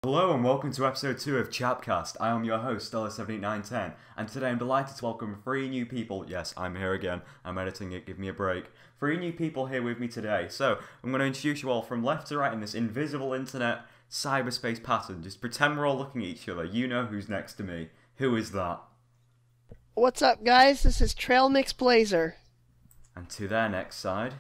Hello and welcome to episode 2 of Chapcast. I am your host, Stella78910, and today I'm delighted to welcome 3 new people. Yes, I'm here again. I'm editing it, give me a break. 3 new people here with me today. So, I'm going to introduce you all from left to right in this invisible internet cyberspace pattern. Just pretend we're all looking at each other. You know who's next to me. Who is that? What's up, guys? This is Trail Mix Blazer. And to their next side,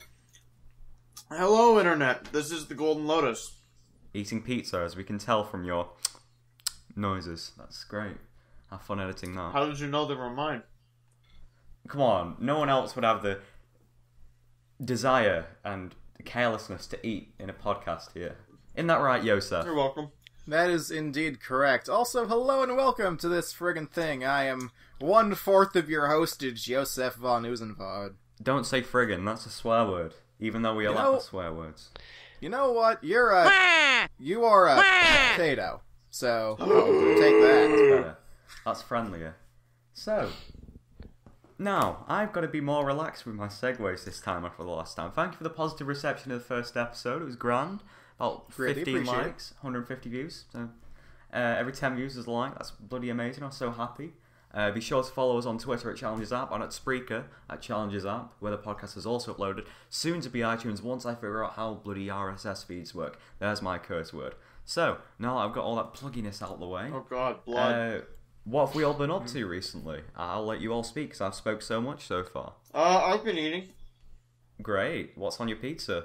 Hello, Internet. This is the Golden Lotus. eating pizza, as we can tell from your noises. That's great. Have fun editing that. How did you know they were mine? Come on, no one else would have the desire and carelessness to eat in a podcast here. Isn't that right, Yosa? You're welcome. That is indeed correct. Also, hello and welcome to this friggin' thing. I am 1/4 of your hostage, Josef von Usenvod. Don't say friggin', that's a swear word. Even though we allow the swear words. You know what? You are a potato. So, I'll take that. That's better. That's friendlier. So, now, I've got to be more relaxed with my segues this time after the last time. Thank you for the positive reception of the first episode. It was grand. About Really 15 appreciate likes, 150 views. So, every 10 views is a like. That's bloody amazing. I'm so happy. Be sure to follow us on Twitter at ChallengesApp and at Spreaker at ChallengesApp, where the podcast is also uploaded. Soon to be iTunes once I figure out how bloody RSS feeds work. There's my curse word. So, now I've got all that plugginess out of the way. Oh god, blood. What have we all been up to recently? I'll let you all speak, because I've spoke so much so far. I've been eating. Great. What's on your pizza?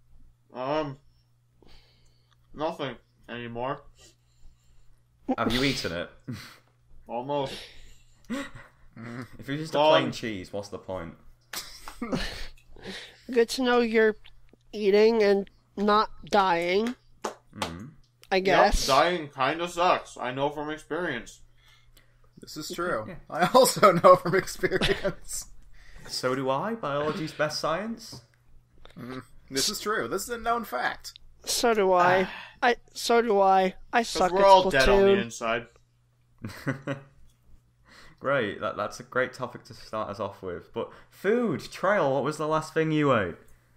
Nothing anymore. Have you eaten it? Almost. If it's just a plain cheese, what's the point? Good to know you're eating and not dying. I guess. Yep, dying kinda sucks. I know from experience. This is true. Yeah. I also know from experience. So do I. Biology's best science. This is true. This is a known fact. So do I. So do I. I suck at we're all dead on the Splatoon. inside. Great. That's a great topic to start us off with. But food, Trail, what was the last thing you ate?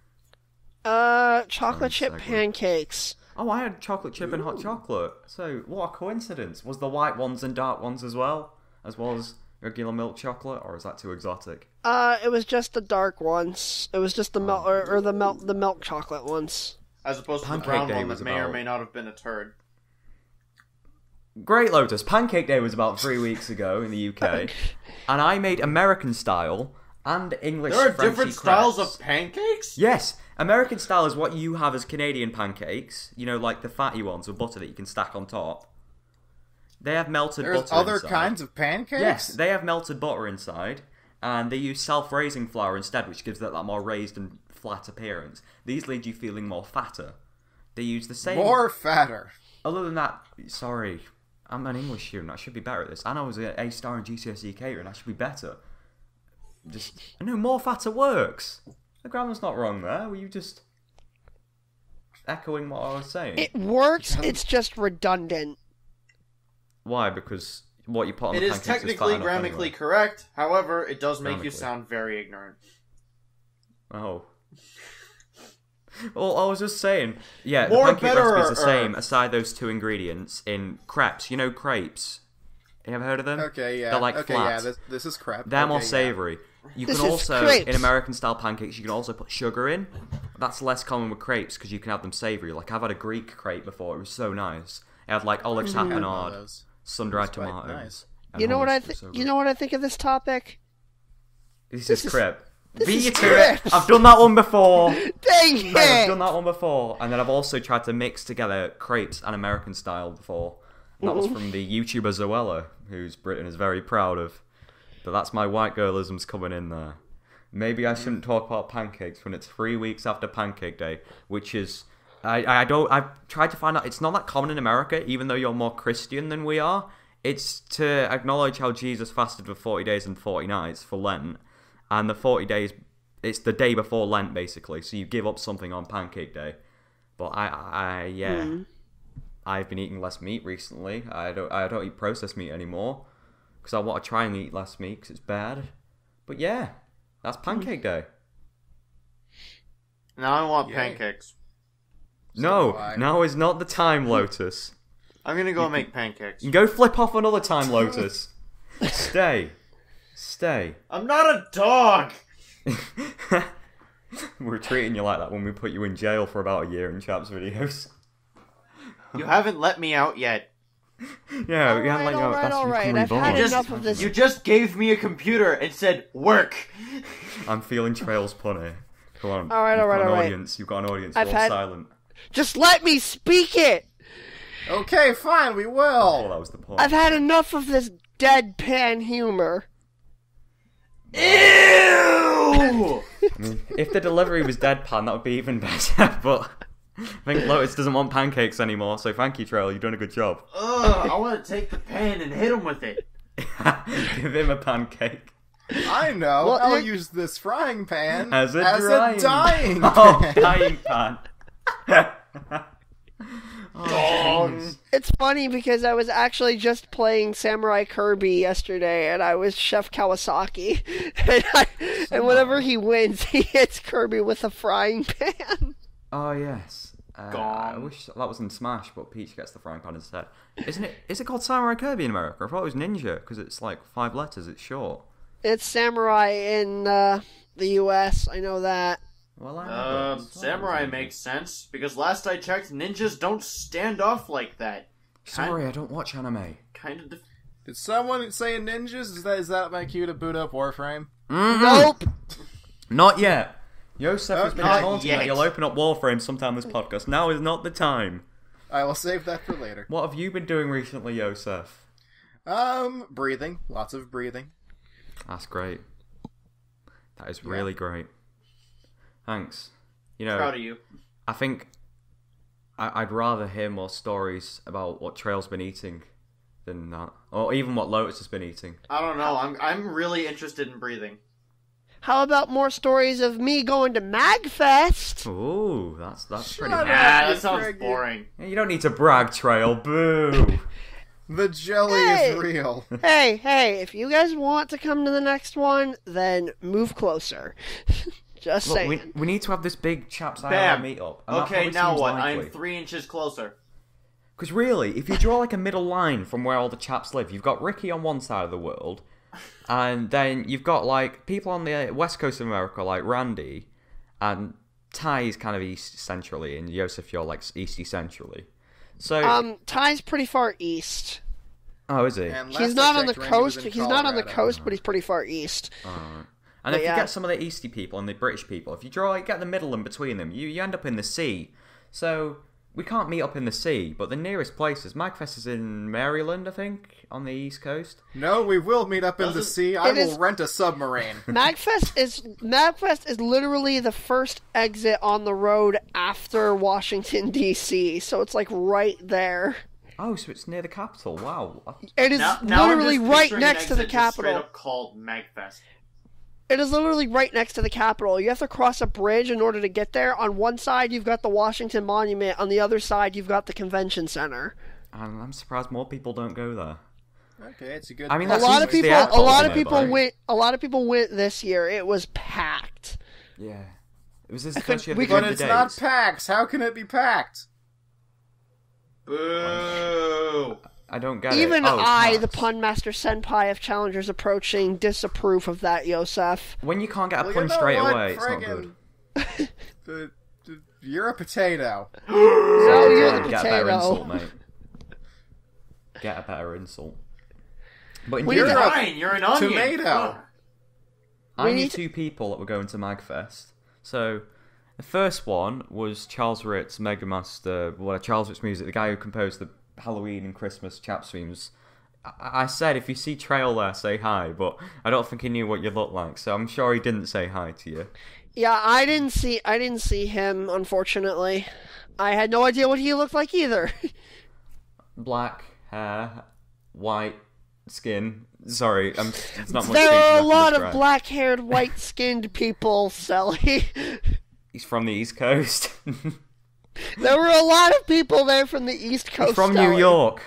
Chocolate chip segue. pancakes. Oh, I had chocolate chip and hot chocolate. So, what a coincidence. Was the white ones and dark ones as well? As well as regular milk chocolate? Or is that too exotic? It was just the dark ones. It was just the milk or the milk chocolate ones. As opposed to the Pancake brown Day one was that may or about- may not have been a turd. Great, Lotus. Pancake Day was about 3 weeks ago in the UK. And I made American style and English There are Frenchy different crepes. styles of pancakes? Yes, American style is what you have as Canadian pancakes. You know, like the fatty ones with butter that you can stack on top. They have melted There's butter other inside. kinds of pancakes? Yes, they have melted butter inside, and they use self-raising flour instead, which gives that more raised and flat appearance. These leave you feeling more fatter. They use the same... More fatter. Other than that, sorry, I'm an English student. I should be better at this. And I was an A-star in GCSE catering. I should be better. No, more fatter works. The grammar's not wrong there. Were you just echoing what I was saying? It works. It's just redundant. Why? Because what you put on It the is pancakes is fat technically enough grammatically anyway. correct. However, it does make you Grammatically. sound very ignorant. Oh. Well, I was just saying, yeah, More the pancake better recipe's the or- same aside those 2 ingredients in crepes. You know crepes? You ever heard of them? Okay, yeah. They're like okay, flat. yeah, this is crap. They're more Okay, yeah. savoury. You This can is also, crepes. in American-style pancakes, you can also put sugar in. That's less common with crepes because you can have them savoury. Like, I've had a Greek crepe before. It was so nice. It had, like, olive Had one of tapenade, those. sun-dried It's quite tomatoes. nice. and You know what hummus. I It was think? so You good. know what I think of this topic? This this is is- crepe. this Beat is you to crepes. it! I've done that one before! Dang I've done it! that one before, and then I've also tried to mix together crepes and American style before. And that was from the YouTuber Zoella, who's Britain is very proud of. But that's my white girlisms coming in there. Maybe I shouldn't talk about pancakes when it's 3 weeks after Pancake Day, which is I've tried to find out it's not that common in America, even though you're more Christian than we are. It's to acknowledge how Jesus fasted for 40 days and 40 nights for Lent, and the 40 days it's the day before Lent basically, so you give up something on Pancake Day. But I've been eating less meat recently. I don't eat processed meat anymore because I want to try and eat less meat because it's bad. But yeah, that's Pancake Day. Now I want Yay. pancakes. No, do I. now is not the time, Lotus. I'm gonna go make pancakes. You can go flip off another time, Lotus. Stay. I'm not a dog! We're treating you like that when we put you in jail for about a year in Chaps videos. You haven't let me out yet. Yeah, we haven't let you out. That's all right. you can I've had revolt. enough of this. You just gave me a computer and said, work! I'm feeling Trail's punny. Come on. All right. You've got an audience. I've You're all had- silent. Just let me speak it! Okay, fine, we Oh, will. that was the point. I've had enough of this deadpan humor. Ew! I mean, if the delivery was deadpan, that would be even better, but I think Lotus doesn't want pancakes anymore, so thank you, Trail. You've done a good job. Ugh, I want to take the pen and hit him with it. Give him a pancake. I know. Well, I'll it- use this frying pan As a dying Oh, pan. dying pan. Dong. It's funny because I was actually just playing Samurai Kirby yesterday, and I was Chef Kawasaki, and whenever he wins, he hits Kirby with a frying pan. Oh, yes. I Gone. wish that was in Smash, but Peach gets the frying pan instead. Isn't it? Is it called Samurai Kirby in America? I thought it was Ninja, because it's like 5 letters, it's short. It's Samurai in the U.S., I know that. Well, I know, but- Samurai makes sense, because last I checked, ninjas don't stand off like that. Sorry, I don't watch anime. Kind of... Did someone say ninjas? Is that my cue to boot up Warframe? Nope. Not yet. Yosef has been Not taunting yet. that you'll open up Warframe sometime this podcast. Now is not the time. I will save that for later. What have you been doing recently, Yosef? Breathing. Lots of breathing. That's great. That is really great. Thanks. You know, Proud of you. I think I'd rather hear more stories about what Trail's been eating than that. Or even what Lotus has been eating. I don't know, I'm really interested in breathing. How about more stories of me going to MagFest? Ooh, that's pretty Shut nice. up. Ah, you that sounds Craigie. boring. You don't need to brag, Trail. Boo! The jelly Hey. is real. Hey, if you guys want to come to the next one, then move closer. Just Look, saying. we need to have this big Chaps Bam. IRL meetup. Okay, now what? I'm 3 inches closer. Because really, if you draw like a middle line from where all the chaps live, you've got Ricky on one side of the world, and then you've got like people on the west coast of America like Randy, and Ty is kind of east centrally, and Yosef, you're like east centrally. So, Ty's pretty far east. oh, is he? And last He's I not on the checked, Randy was coast. in He's not on the Colorado. coast, but he's pretty far east. And if yeah. you get some of the easty people and the British people, if you draw like get the middle and between them, you end up in the sea. So we can't meet up in the sea, but the nearest places, Magfest is in Maryland, I think, on the east coast. No, we will meet up in the Doesn't- sea. I It will is- rent a submarine. Magfest is literally the first exit on the road after Washington D.C. So it's like right there. Oh, so it's near the capital. Wow. It is Now I'm literally just right picturing an next to the exit just straight Capitol. up called Magfest. It is literally right next to the Capitol. You have to cross a bridge in order to get there. On one side, you've got the Washington Monument. On the other side, you've got the Convention Center. And I'm surprised more people don't go there. Okay, it's a good. I mean, A that's lot of the people. airport, A lot isn't of it, people buddy? went. A lot of people went this year. It was packed. Yeah. It was this the first year we they but did it's the not days. packed. How can it be packed? Boo! I don't get Even it. Oh, I, the tax. pun master senpai of Challengers Approaching, disapprove of that, Yosef. When you can't get a Well, pun you know straight what, away, it's not good. friggin- You're a potato. No, you're Sorry, the get a better potato. insult, mate. Get a better insult. But We indeed, need to- Fine, you're an onion. Tomato. Ugh. I We knew need to- 2 people that were going to Magfest. So, the first one was Charles Ritz, Mega Master, Charles Ritz Music, the guy who composed the Halloween and Christmas chap themes. I said, if you see Trail there, say hi, but I don't think he knew what you looked like, so I'm sure he didn't say hi to you. Yeah, I didn't see him, unfortunately. I had no idea what he looked like either. Black hair, white skin. Sorry, it's not much There speech are a left to lot of describe. black-haired, white-skinned people, Sally. He's from the East Coast. There were a lot of people there from the East Coast. He's from New Sally. York.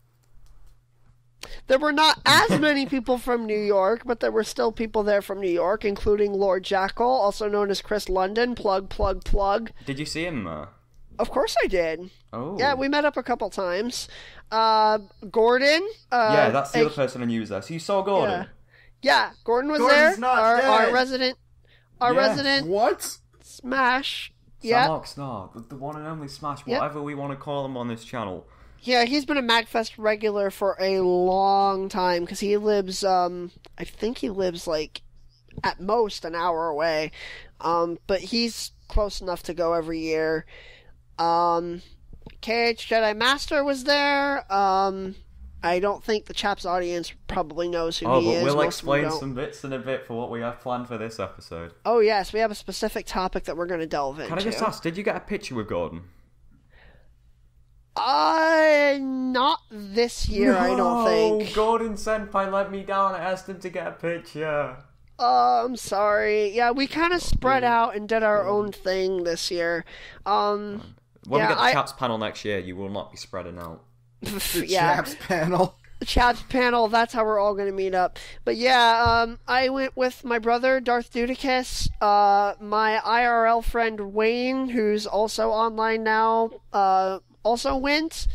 There were not as many people from New York, but there were still people there from New York, including Lord Jackal, also known as Chris London. Plug, plug, plug. Did you see him there? Of course I did. Oh. Yeah, we met up a couple times. Gordon. Yeah, that's the other person I knew was there. So you saw Gordon? Yeah, Gordon was Gordon's there. not Our dead. resident. Yes. What? Smash. Yeah. Samok Snar, the one and only Smash, Yep. whatever we want to call him on this channel. Yeah, he's been a MagFest regular for a long time because he lives, I think he lives like at most an hour away. But he's close enough to go every year. KH Jedi Master was there. I don't think the chap's audience probably knows who he But is. we'll Most of them explain don't. some bits in a bit for what we have planned for this episode. Oh yes, we have a specific topic that we're going to delve into. Can I just ask, did you get a picture with Gordon? Not this year, I don't think. Gordon Senpai let me down. I asked him to get a picture. I'm sorry. Yeah, we kind of spread out and did our own thing this year. When we Yeah, get the I- chaps panel next year, you will not be spreading out. Yeah, Chaps panel. the Chaps panel, that's how we're all going to meet up. But yeah, I went with my brother, Darth Dudicus, my IRL friend, Wayne, who's also online now, also went.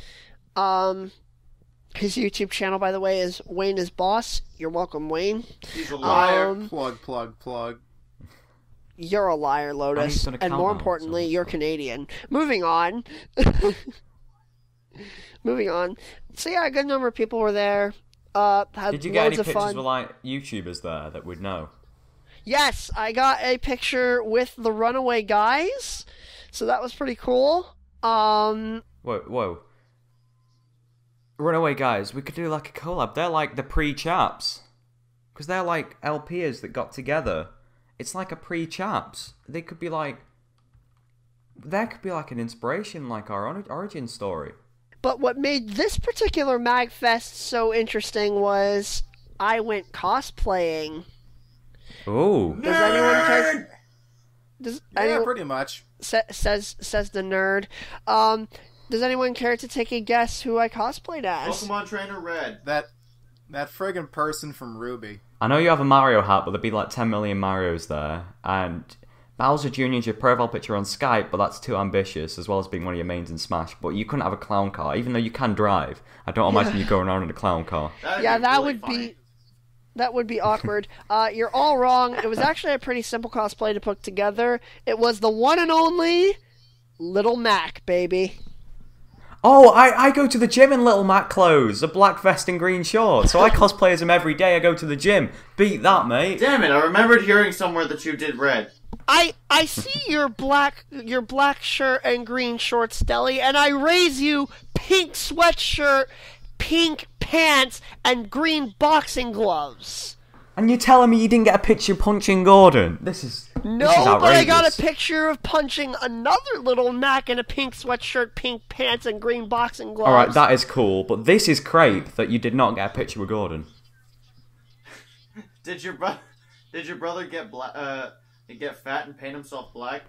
His YouTube channel, by the way, is Wayne is Boss. You're welcome, Wayne. He's a liar. Plug. You're a liar, And Lotus. he's done a And more countdown, importantly, so- you're Canadian. Moving on. Moving on. So yeah, a good number of people were there. Had Did you get loads any of pictures fun. with like YouTubers there that would know? Yes, I got a picture with the Runaway Guys. So that was pretty cool. Whoa. Runaway Guys, we could do like a collab. They're like the pre-chaps. Because they're like LPers that got together. It's like a pre-chaps. They could be like... There could be like an inspiration, like our origin story. But what made this particular MagFest so interesting was I went cosplaying. Ooh. Does anyone care? Does Yeah, anyone... pretty much. says the nerd. Does anyone care to take a guess who I cosplayed as? Pokemon Trainer Red. That friggin' person from Ruby. I know you have a Mario hat, but there'd be like 10 million Marios there. And Bowser Jr. is your profile picture on Skype, but that's too ambitious, as well as being one of your mains in Smash. But you couldn't have a clown car, even though you can drive. I don't imagine you going around in a clown car. Yeah, that would be awkward. You're all wrong. It was actually a pretty simple cosplay to put together. It was the one and only Little Mac, baby. Oh, I go to the gym in Little Mac clothes, a black vest and green shorts. So I cosplay as him every day I go to the gym. Beat that, mate. Damn it! I remembered hearing somewhere that you did red. I see your black shirt and green shorts, Deli, and I raise you pink sweatshirt, pink pants, and green boxing gloves. And you're telling me you didn't get a picture punching Gordon? This is No, outrageous. but I got a picture of punching another Little Mac in a pink sweatshirt, pink pants, and green boxing gloves. Alright, that is cool, but this is crepe that you did not get a picture with Gordon. Did your brother get fat and paint himself black?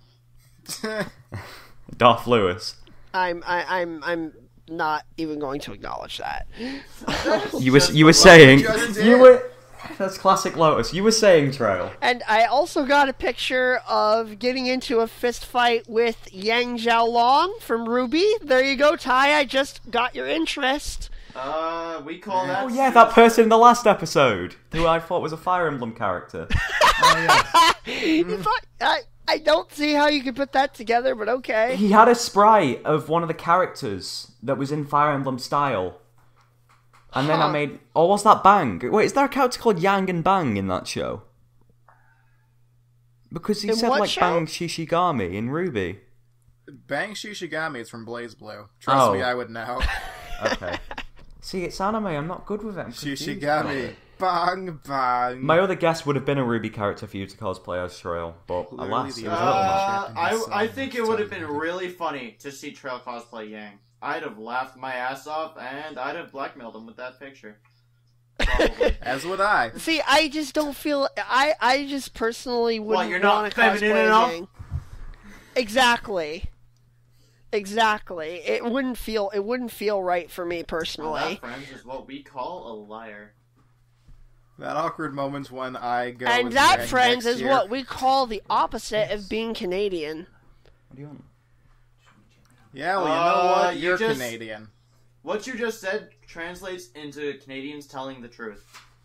Darth Lewis. I'm not even going to acknowledge that. You were saying... Just You did. were... That's classic Lotus. You were saying, Trail. And I also got a picture of getting into a fist fight with Yang Xiaolong from Ruby. There you go, Ty. I just got your interest. We call that. Oh yeah, that person in the last episode, who I thought was a Fire Emblem character. Oh, yes. You thought, I don't see how you could put that together, but okay. He had a sprite of one of the characters that was in Fire Emblem style. And then I made... Oh, was that Bang? Wait, is there a character called Yang and Bang in that show? Because he In said, what like, show? Bang Shishigami in Ruby. Bang Shishigami is from Blaze Blue. Trust me, I would know. Okay. See, it's anime. I'm not good with it. I'm confused about Shishigami. it. Bang, bang. My other guess would have been a Ruby character for you to cosplay as Shrail, but Literally alas, the it was a little much. Japanese I song think it would have been really funny to see Trail cosplay Yang. I'd have laughed my ass off, and I'd have blackmailed him with that picture. Probably. As would I. See, I just don't feel... I just personally wouldn't you're not want to feminine cosplay enough? Yang. Exactly. It wouldn't feel right for me Well, personally. that, friends, is what we call a liar. That awkward moment when I go. And as that, Yang friends, next is year. what we call the opposite of being Canadian. What do you want? Yeah, well, you know what? you You're just- Canadian. What you just said translates into Canadians telling the truth.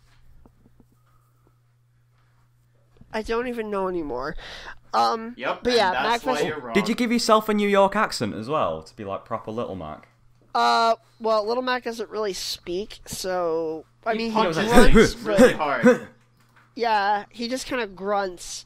I don't even know anymore. Yep, But and yeah, that's why MagFest. you're wrong. Did you give yourself a New York accent as well to be like proper Little Mac? Well, Little Mac doesn't really speak, so I He mean, he punches grunts, things but really hard. yeah, he just kind of grunts.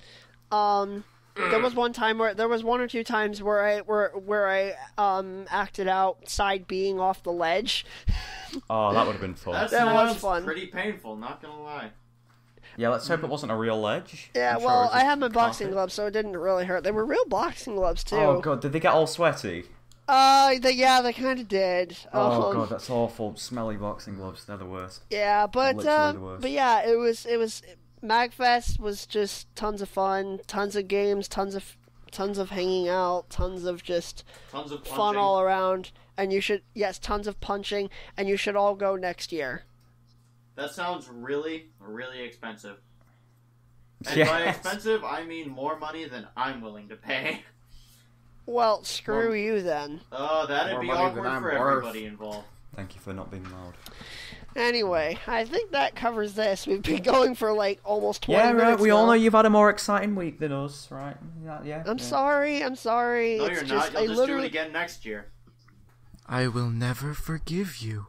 There was one or two times where I acted out side being off the ledge. Oh, that would have been fun. That That was sounds fun. pretty painful, not gonna lie. Yeah, let's hope it wasn't a real ledge. Yeah, I'm sure it well, was I just had my boxing carpet. gloves, so it didn't really hurt. They were real boxing gloves too. Oh god, did they get all sweaty? They kind of did. Oh god, that's awful. Smelly boxing gloves, they're the worst. Yeah, but Literally the worst. yeah, it was MagFest was just tons of fun, tons of games, tons of hanging out, tons of just Tons of punching. fun all around. And you should tons of punching, and you should all go next year. That sounds really, really expensive. And Yes. by expensive, I mean more money than I'm willing to pay. Well, screw More- you then. Oh, that'd More be money than awkward I'm for worth. everybody involved. Thank you for not being loud. Anyway, I think that covers this. We've been going for like almost 20 Yeah, right. minutes We all now. know you've had a more exciting week than us, right? Yeah. I'm sorry. No, It's you're just, not. I You'll just do literally... it again next year. I will never forgive you.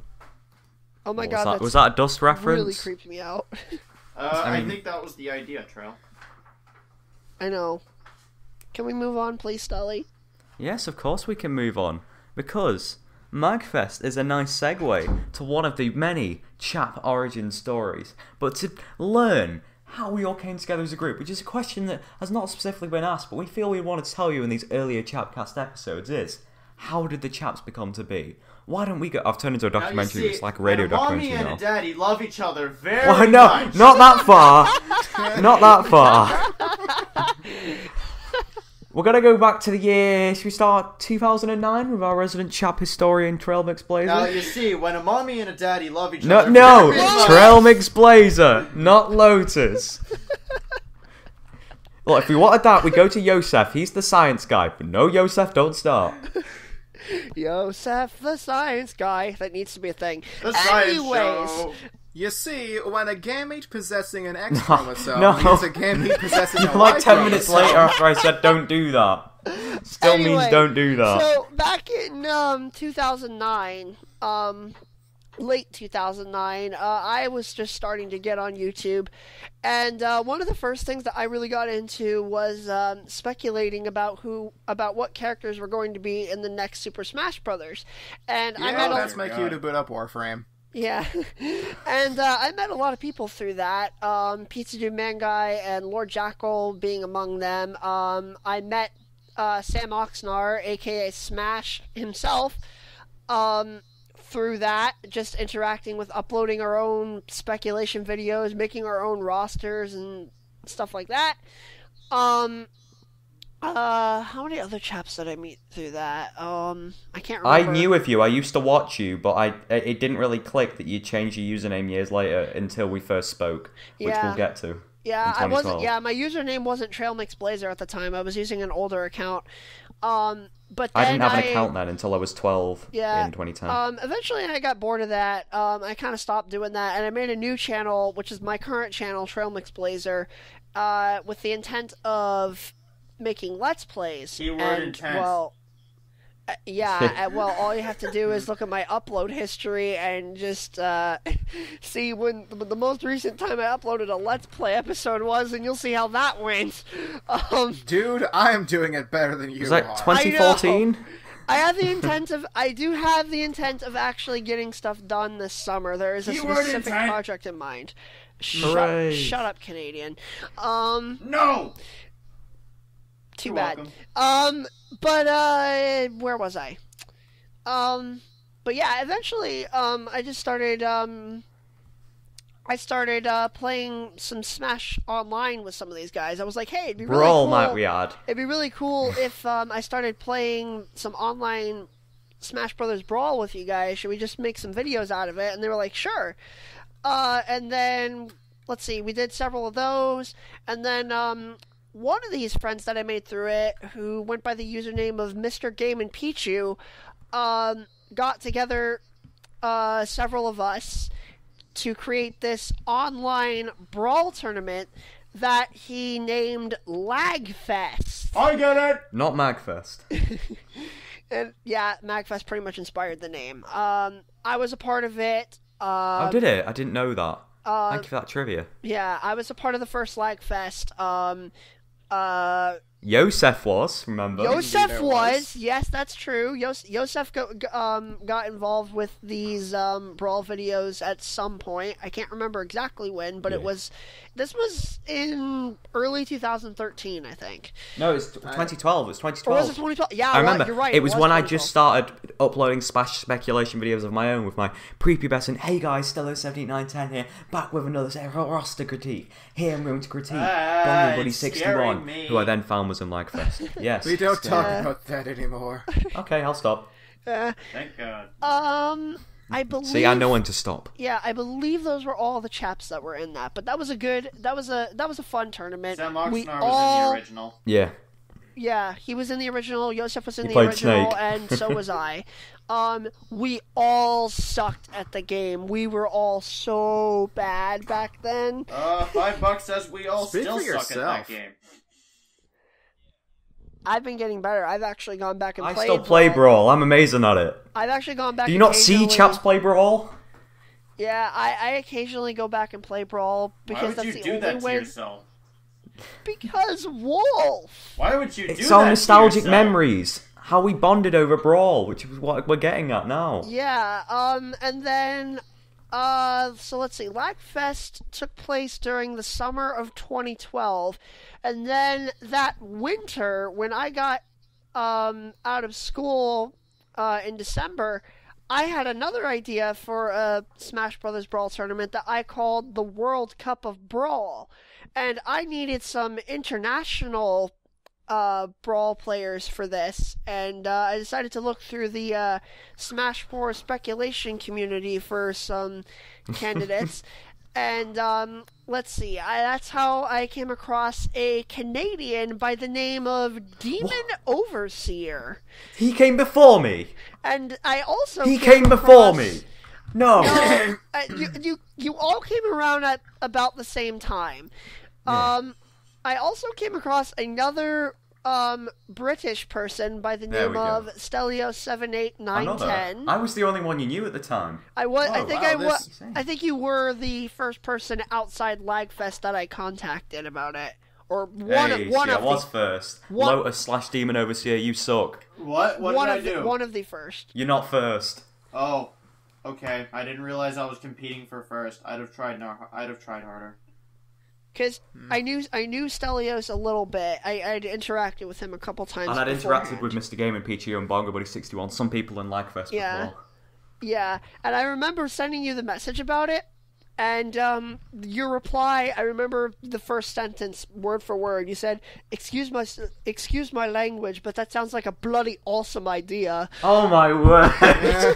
Oh my What god, was that's that a Dust reference? really creeped me out. I mean- think that was the idea, Trail. I know. Can we move on, please, Stully? Yes, of course we can move on. Because MagFest is a nice segue to one of the many chap origin stories. But to learn how we all came together as a group, which is a question that has not specifically been asked, but we feel we want to tell you in these earlier Chapcast episodes, is how did the chaps become to be? Why don't we go... I've turned into a Now, you documentary, see, it's like a radio when a documentary mommy and now. a daddy love each other very Well, no, much. not that far. Not that far. We're going to go back to the year, should we start 2009 with our resident chap historian, Trail Mix Blazer? Now, you see, when a mommy and a daddy love each No, other no, very much... Trail Mix Blazer, not Lotus. Look, if we wanted that, we go to Yosef. He's the science guy. But no, Yosef, don't start. Yosef, the science guy. That needs to be a thing. The science Anyways, show. You see, when a gamete possessing an X chromosome no. meets a gamete possessing a Like Y 10 minutes chromosome, later after I said don't do that. Still means Anyway, don't do that. So back in 2009, late 2009, I was just starting to get on YouTube, and one of the first things that I really got into was speculating about what characters were going to be in the next Super Smash Brothers, and I Yeah, met that's a, my cue to boot up Warframe. yeah, and I met a lot of people through that. Pizza Dude Man Guy and Lord Jackal being among them. I met Sam Oxnar, aka Smash himself, through that, just interacting with uploading our own speculation videos, making our own rosters and stuff like that. How many other chaps did I meet through that? I can't I remember. knew of you. I used to watch you, but it didn't really click that you changed your username years later until we first spoke, which Yeah. we'll get to. Yeah, in I wasn't. 2012. Yeah, my username wasn't Trail Mix Blazer at the time. I was using an older account. But I then didn't have an account then until I was 12 Yeah. in 2010. Eventually, I got bored of that. I kind of stopped doing that, and I made a new channel, which is my current channel, Trail Mix Blazer, with the intent of making Let's Plays. Keyword and, intent. well, well, all you have to do is look at my upload history and just see when the most recent time I uploaded a Let's Play episode was, and you'll see how that went. Dude, I am doing it better than you was that are. 2014? I do have the intent of actually getting stuff done this summer. There is a Keyword specific intent. project in mind. Hooray. Shut up, Canadian. No! Too You're bad. welcome. But where was I? But yeah, eventually, I just started. I started playing some Smash online with some of these guys. I was like, hey, it'd be really Brawl cool. might we add. It'd be really cool if I started playing some online Smash Brothers Brawl with you guys. Should we just make some videos out of it? And they were like, sure. And then, let's see, we did several of those. And then one of these friends that I made through it, who went by the username of Mr. Game and Pichu, got together several of us to create this online brawl tournament that he named Lagfest. I get it! Not Magfest. And yeah, Magfest pretty much inspired the name. I was a part of it. Oh, did it? I didn't know that. Thank you for that trivia. Yeah, I was a part of the first Lagfest. Yosef was, remember? Yosef was, yes, that's true. Yosef got involved with these brawl videos at some point. I can't remember exactly when, but this was in early 2013, I think. No, it's 2012. It was 2012. Or was it 2012? Yeah, I remember. You're right. It was when I 2012. just started uploading Smash speculation videos of my own with my prepubescent, hey guys, Stello7910 here, back with another roster critique. Here I'm going to critique Bongo Buddy 61, who I then found was in Lagfest. Yes. We don't talk about that anymore. Okay, I'll stop. Thank God. I believe. See, I know when to stop. Yeah, I believe those were all the chaps that were in that. But that was a fun tournament. Sam Oxnard was in all, the original. Yeah. Yeah, he was in the original. Yosef was in the played original, Snake. and so was I. We all sucked at the game. We were all so bad back then. $5 says we all Speak still for suck at that yourself. game. I've been getting better. I've actually gone back and I played still play Brawl. I'm amazing at it. I've actually gone back. Do you not see occasionally- chaps play Brawl? Yeah, I occasionally go back and play Brawl Why because would that's you the do only that to way. yourself? Because Wolf. Why would you do It's that our to nostalgic yourself? memories. How we bonded over Brawl, which is what we're getting at now. Yeah, and then, so let's see, Lagfest took place during the summer of 2012, and then that winter, when I got, out of school, in December, I had another idea for a Smash Brothers Brawl tournament that I called the World Cup of Brawl, and I needed some international Brawl players for this, and I decided to look through the Smash 4 speculation community for some candidates. And let's see, that's how I came across a Canadian by the name of Demon Overseer. He came before me. And I also He came before across- me. No. you all came around at about the same time. Yeah. I also came across another British person by the There name we go. of Stelio78910. I was the only one you knew at the time. I was. I Oh, think wow, I was. this- I think you were the first person outside Lagfest that I contacted about it, or one Hey, of I the was first. one- Lotus/Demon Overseer, you suck. What? What one did I of do? the, one of the first. You're not first. Oh, okay. I didn't realize I was competing for first. I'd have tried harder. Because I knew Stelios a little bit. I'd interacted with him a couple times. And I'd interacted beforehand. with Mr. Game and Peachy and Bongo Buddy 61, some people in Lagfest Yeah. before. Yeah, and I remember sending you the message about it, and your reply. I remember the first sentence, word for word. You said, "Excuse my language, but that sounds like a bloody awesome idea." Oh my word. Yeah.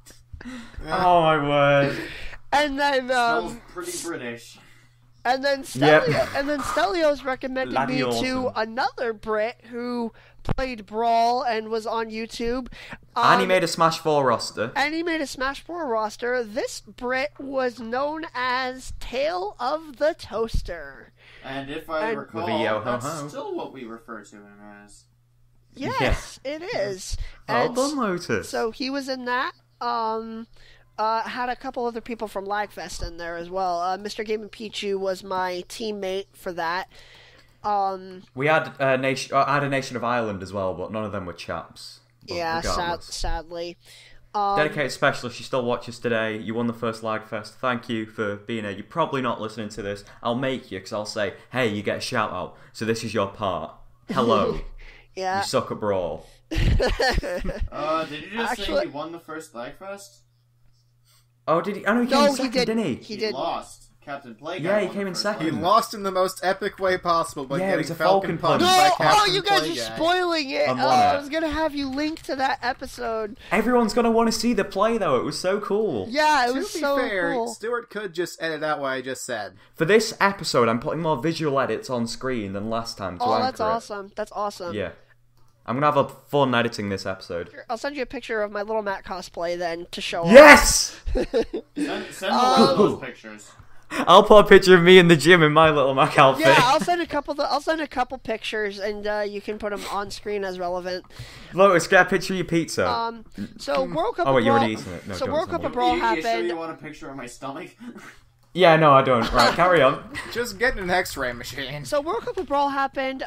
Oh my word. And then Smells pretty British. And then Yep. Stelios recommended Bloody me awesome. to another Brit who played Brawl and was on YouTube. And he made a Smash 4 roster. And he made a Smash 4 roster. This Brit was known as Tale of the Toaster. And if I And- recall, With a yo-ho-ho. that's still what we refer to him as. Yes, it is. Well And done, Lotus. so he was in that. Had a couple other people from Lagfest in there as well. Mr. Game and Pichu was my teammate for that. We had I had a Nation of Ireland as well, but none of them were chaps. But Yeah, regardless. sadly. Dedicated specialist, you still watch us today. You won the first Lagfest. Thank you for being here. You're probably not listening to this. I'll make you, because I'll say, hey, you get a shout out. So this is your part. Hello. Yeah. You suck at Brawl. Did you just say Actually- he won the first Lagfest? Oh, did he? I know he came No, he second, didn't. didn't he? He He didn't. lost. Captain Plague. Yeah, he came in second. He lost in the most epic way possible by Yeah, it getting was a Falcon Falcon punched punch. by No! Captain Oh, you guys Plague are Guy. spoiling it! I'm Oh, on I it. was gonna have you link to that episode. Everyone's gonna want to see the play though. It was so cool. Yeah, it To was be so fair, cool. Stuart could just edit out what I just said. For this episode, I'm putting more visual edits on screen than last time to Oh, anchor that's it. awesome. That's awesome. Yeah. I'm gonna have a fun editing this episode. I'll send you a picture of my Little Matt cosplay then to show Yes! Send me one of those pictures. I'll put a picture of me in the gym in my little Mac outfit. Yeah, I'll send a couple pictures, and you can put them on screen as relevant. Lotus, get a picture of your pizza. So World Cup Oh, of wait, you're Brawl. already eating it. No, so don't World tell Cup me. of Brawl You sure happened. you want a picture of my stomach? Yeah, no, I don't. Right, carry on. Just get an X-ray machine. So World Cup of Brawl happened.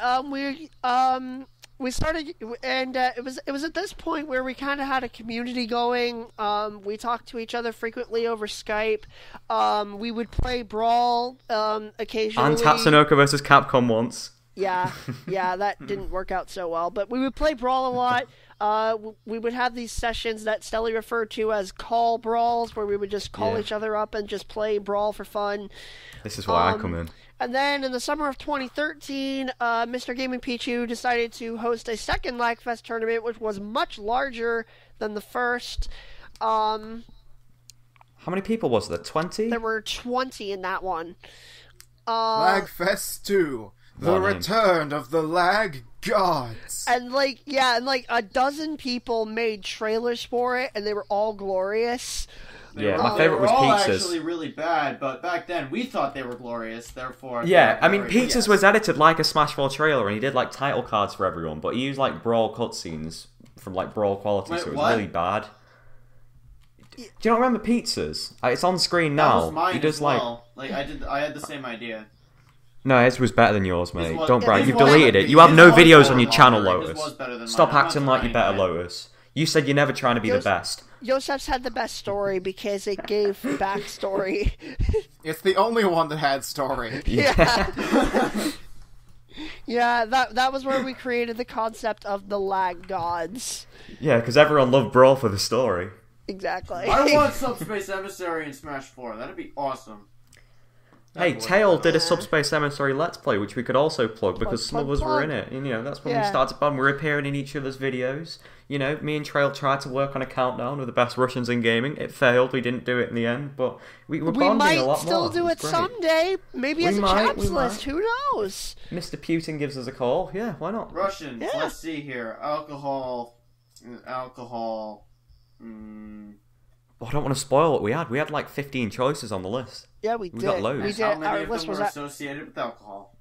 We started, and it was at this point where we kind of had a community going. We talked to each other frequently over Skype. We would play Brawl occasionally. And Tatsunoko versus Capcom once. Yeah, that didn't work out so well. But we would play Brawl a lot. We would have these sessions that Stelly referred to as call brawls, where we would just call Yeah. each other up and just play Brawl for fun. This is why I come in. And then in the summer of 2013, Mr. Gaming Pichu decided to host a second Lagfest tournament, which was much larger than the first. How many people was there? 20? There were 20 in that one. Lagfest 2. The What a name. return of the Lag Gods. And like a dozen people made trailers for it, and they were all glorious. Yeah, They my were favorite was all Pizzas. actually really bad, but back then we thought they were glorious. Therefore, Yeah, they I were mean, very Pizzas yes. was edited like a Smash 4 trailer, and he did like title cards for everyone, but he used like Brawl cutscenes from like Brawl quality, Wait, so it was what? really bad. Do you not remember Pizzas? It's on screen That now. was mine he does as well. Like I had the same idea. No, his was better than yours, mate. was- Don't brag. his You've was- deleted it. his You have was no better videos on than your channel, mine. His Lotus. was better than Stop mine. I'm acting not like you're better, denying that. Lotus. You said you're never trying to be the Yours- best. Yosef's had the best story because it gave backstory. It's the only one that had story. Yeah. Yeah, that was where we created the concept of the Lag Gods. Yeah, because everyone loved Brawl for the story. Exactly. I want Subspace Emissary in Smash 4. That'd be awesome. Hey, Tail did a Subspace Emissary Let's Play, which we could also plug because some plug, of us were plug. in it. And, you know, that's when we Yeah. started bond. We were appearing in each other's videos. You know, me and Trail tried to work on a countdown of the best Russians in gaming. It failed. We didn't do it in the end, but we were We bonding might a lot still more. do was it great. someday. Maybe We as a might, chaps we list. might. Who knows? Mr. Putin gives us a call. Yeah, why not? Russians. Yeah. Let's see here. Alcohol. Oh, I don't want to spoil what we had. We had like 15 choices on the list. Yeah, we We did. got loads. We And did. how many Our of list them was were at. associated with alcohol?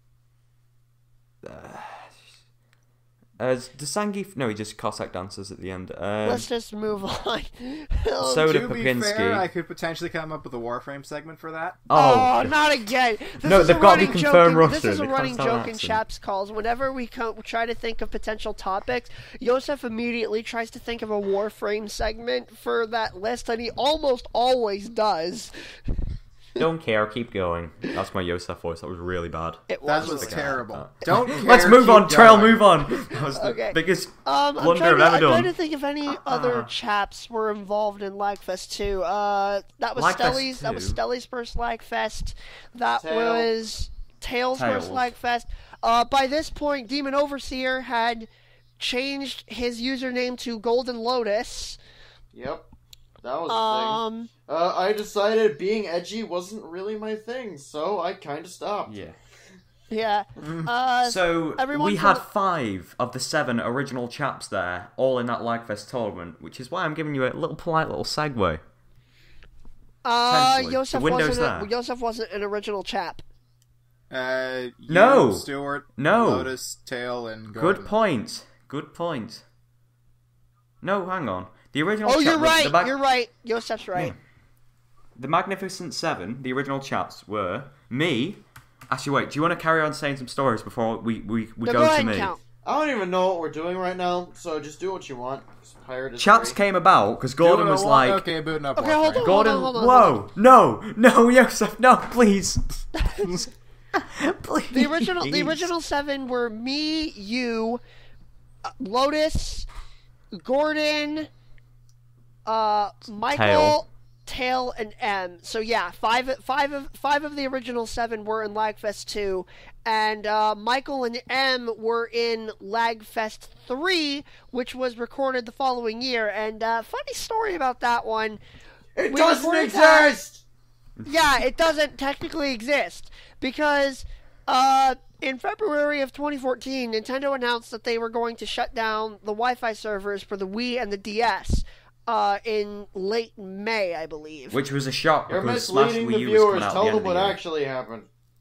Desangi... No, he just Cossack dances at the end. Let's just move on. Soda To be Popinski. fair, I could potentially come up with a Warframe segment for that. Oh, not again! This No, is a they've got to be running confirmed joke. This Russian. is a It running can't sound joke in accent. chaps calls. Whenever we try to think of potential topics, Yosef immediately tries to think of a Warframe segment for that list, and he almost always does. Don't care, keep going. That's my Yosef voice. That was really bad. It That was. was terrible. Don't care. Let's move keep on. Trail, going. move on. That was the Okay. biggest I'm blunder trying, I've to, ever I'm trying done. to think if any other chaps were involved in Lagfest too. That was Lagfest Stelly's. That was 2? Stelly's first Lagfest. That Tail. was Tails' first Tails. Lagfest. By this point, Demon Overseer had changed his username to Golden Lotus. Yep. That was the thing. I decided being edgy wasn't really my thing, so I kind of stopped. Yeah. Yeah. So everyone we from had the- 5 of the 7 original chaps there, all in that Lagfest tournament, which is why I'm giving you a little polite little segue. Potentially. Yosef The window's Yosef wasn't an original chap. You, No. Stuart, No. Lotus, Tail, and Gordon. Good point. Good point. No, hang on. The original. Oh, you're right. The mag- You're right. Yosef's right. The Magnificent 7, the original chaps, were me. Actually, wait. Do you want to carry on saying some stories before we No, go ahead to and me? count. I don't even know what we're doing right now, so just do what you want. Pirate is Chaps free. came about because Gordon Doing a was wa- like, okay, booting up. Okay, Warframe. hold on. Gordon, hold on. whoa, no, Yosef, no, please. Please. The original 7 were me, you, Lotus, Gordon, Michael, Tail, and M. So yeah, five of the original 7 were in Lagfest 2, and Michael and M were in Lagfest 3, which was recorded the following year. And funny story about that one. It We doesn't recorded exist! Yeah, it doesn't technically exist because in February of 2014, Nintendo announced that they were going to shut down the Wi-Fi servers for the Wii and the DS in late May, I believe. Which was a shock You're because Smash misleading Wii the U was coming viewers. out at Tell the end them of the what year. actually happened.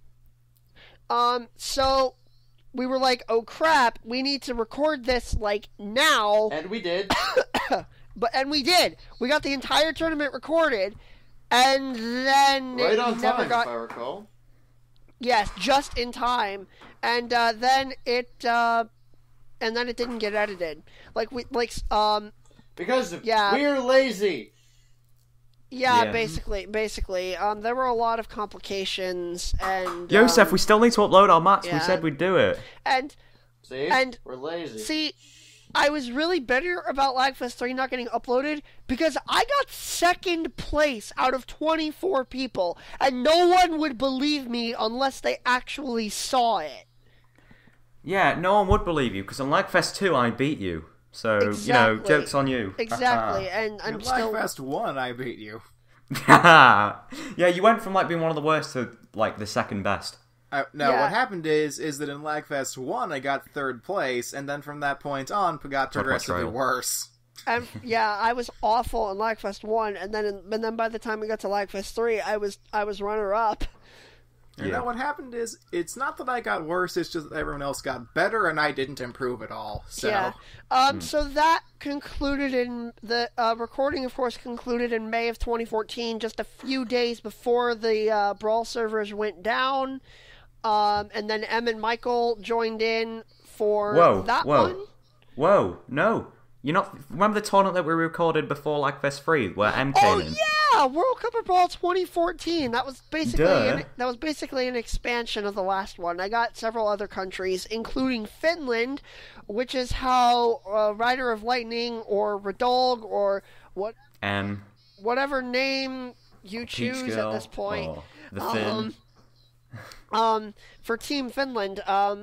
So we were like, "Oh crap, we need to record this like now." And we did. And we did. We got the entire tournament recorded, and then Right it on never time, got. if I recall. Yes, just in time, and then it didn't get edited. Because Yeah. we're lazy. Yeah. basically, there were a lot of complications, and Yosef, we still need to upload our maps. We yeah. said we'd do it. and See? And- we're lazy. see, I was really bitter about Lagfest 3 not getting uploaded because I got second place out of 24 people, and no one would believe me unless they actually saw it. Yeah, no one would believe you because on Lagfest 2 I beat you. So, Exactly. joke's on you. Exactly, and I'm In still. Blackfest 1, I beat you. Yeah, you went from being one of the worst to the second best. No, Yeah. what happened is that in Lagfest 1, I got 3rd place, and then from that point on, got progressively trail. worse. And yeah, I was awful in Lagfest 1, and then by the time we got to Lagfest 3, I was runner up. You know, what happened is, it's not that I got worse, it's just that everyone else got better, and I didn't improve at all. So, Yeah. So that concluded in the recording. Of course, concluded in May of 2014, just a few days before the Brawl servers went down. And then Em and Michael joined in for that one. Whoa, no. You're not... Remember the tournament that we recorded before Lagfest 3, where M came in? Yeah, World Cup of Brawl 2014. That was Duh. basically an expansion of the last one. I got several other countries, including Finland, which is how Rider of Lightning or Radolg or whatever name you Peach choose Girl, at this point. or the Finn. For Team Finland,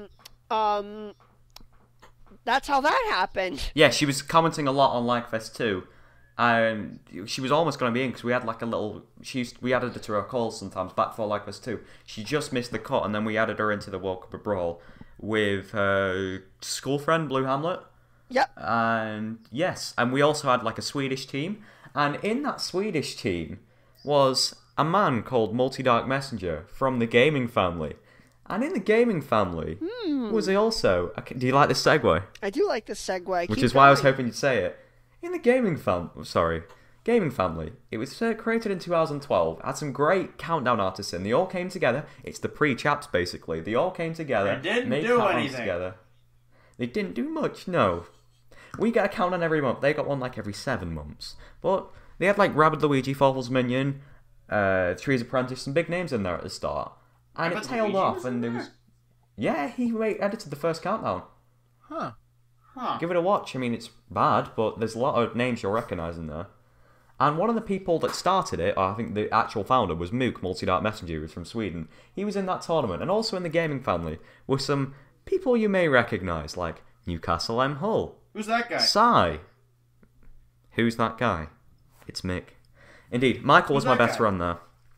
that's how that happened. Yeah, she was commenting a lot on Lagfest 2. And she was almost going to be in because we had a little... we added her to our calls sometimes back before Lagfest 2. She just missed the cut, and then we added her into the World Cup of Brawl with her school friend, Blue Hamlet. Yep. And yes, and we also had a Swedish team. And in that Swedish team was a man called Multi-Dark Messenger from the gaming family. And in the gaming family was he also... Do you like this segue? I do like this segue. Which Keep is why I was going. hoping you'd say it. In the gaming family, it was created in 2012. Had some great countdown artists in. They all came together. It's the pre-chaps, basically. They all came together. They didn't made do countdowns anything. together. They didn't do much, no. We get a countdown every month. They got one every 7 months. But they had Rabbid Luigi, Fawful's Minion, Tree's Apprentice, some big names in there at the start. And Rabbid it tailed Luigi off, was and in there there? was... Yeah, he edited the first countdown. Huh. Huh. Give it a watch. I mean, it's bad, but there's a lot of names you'll recognise in there. And one of the people that started it, or I think the actual founder, was Mook, Multi-Dark Messenger, who's from Sweden. He was in that tournament, and also in the gaming family were some people you may recognise, like Newcastle M. Hull, Who's that guy? Sai. Who's that guy? It's Mick. Indeed, Michael was Who's my that best guy? run there.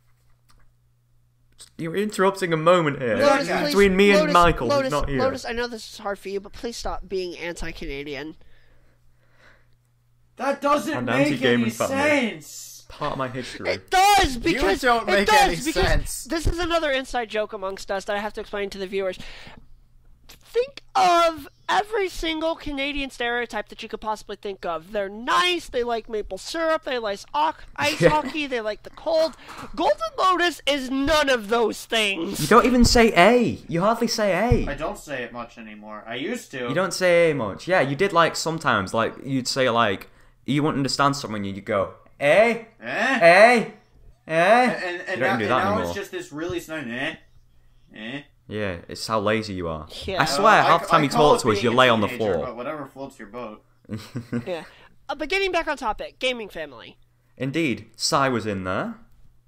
You're interrupting a moment here. Lotus, This is please- between me and Lotus, Michael, Lotus, who's not here. Lotus, I know this is hard for you, but please stop being anti-Canadian. That doesn't And make anti-gaming any family. sense. Part of my history. It does because don't it make does, any because sense. This is another inside joke amongst us that I have to explain to the viewers. Think of every single Canadian stereotype that you could possibly think of. They're nice, they like maple syrup, they like ice hockey, they like the cold. Golden Lotus is none of those things. You don't even say A. You hardly say A. I don't say it much anymore. I used to. You don't say A much. Yeah, you did sometimes. You'd say you wouldn't understand something and you'd go, A? Eh? A? Eh? And You don't do that now anymore. it's just this really snide, eh? Yeah, it's how lazy you are. Yeah. I swear, half the time you call talk it to us, you being a lay on the teenager, floor. But whatever floats your boat. Yeah. But getting back on topic, gaming family. Indeed, Sai was in there.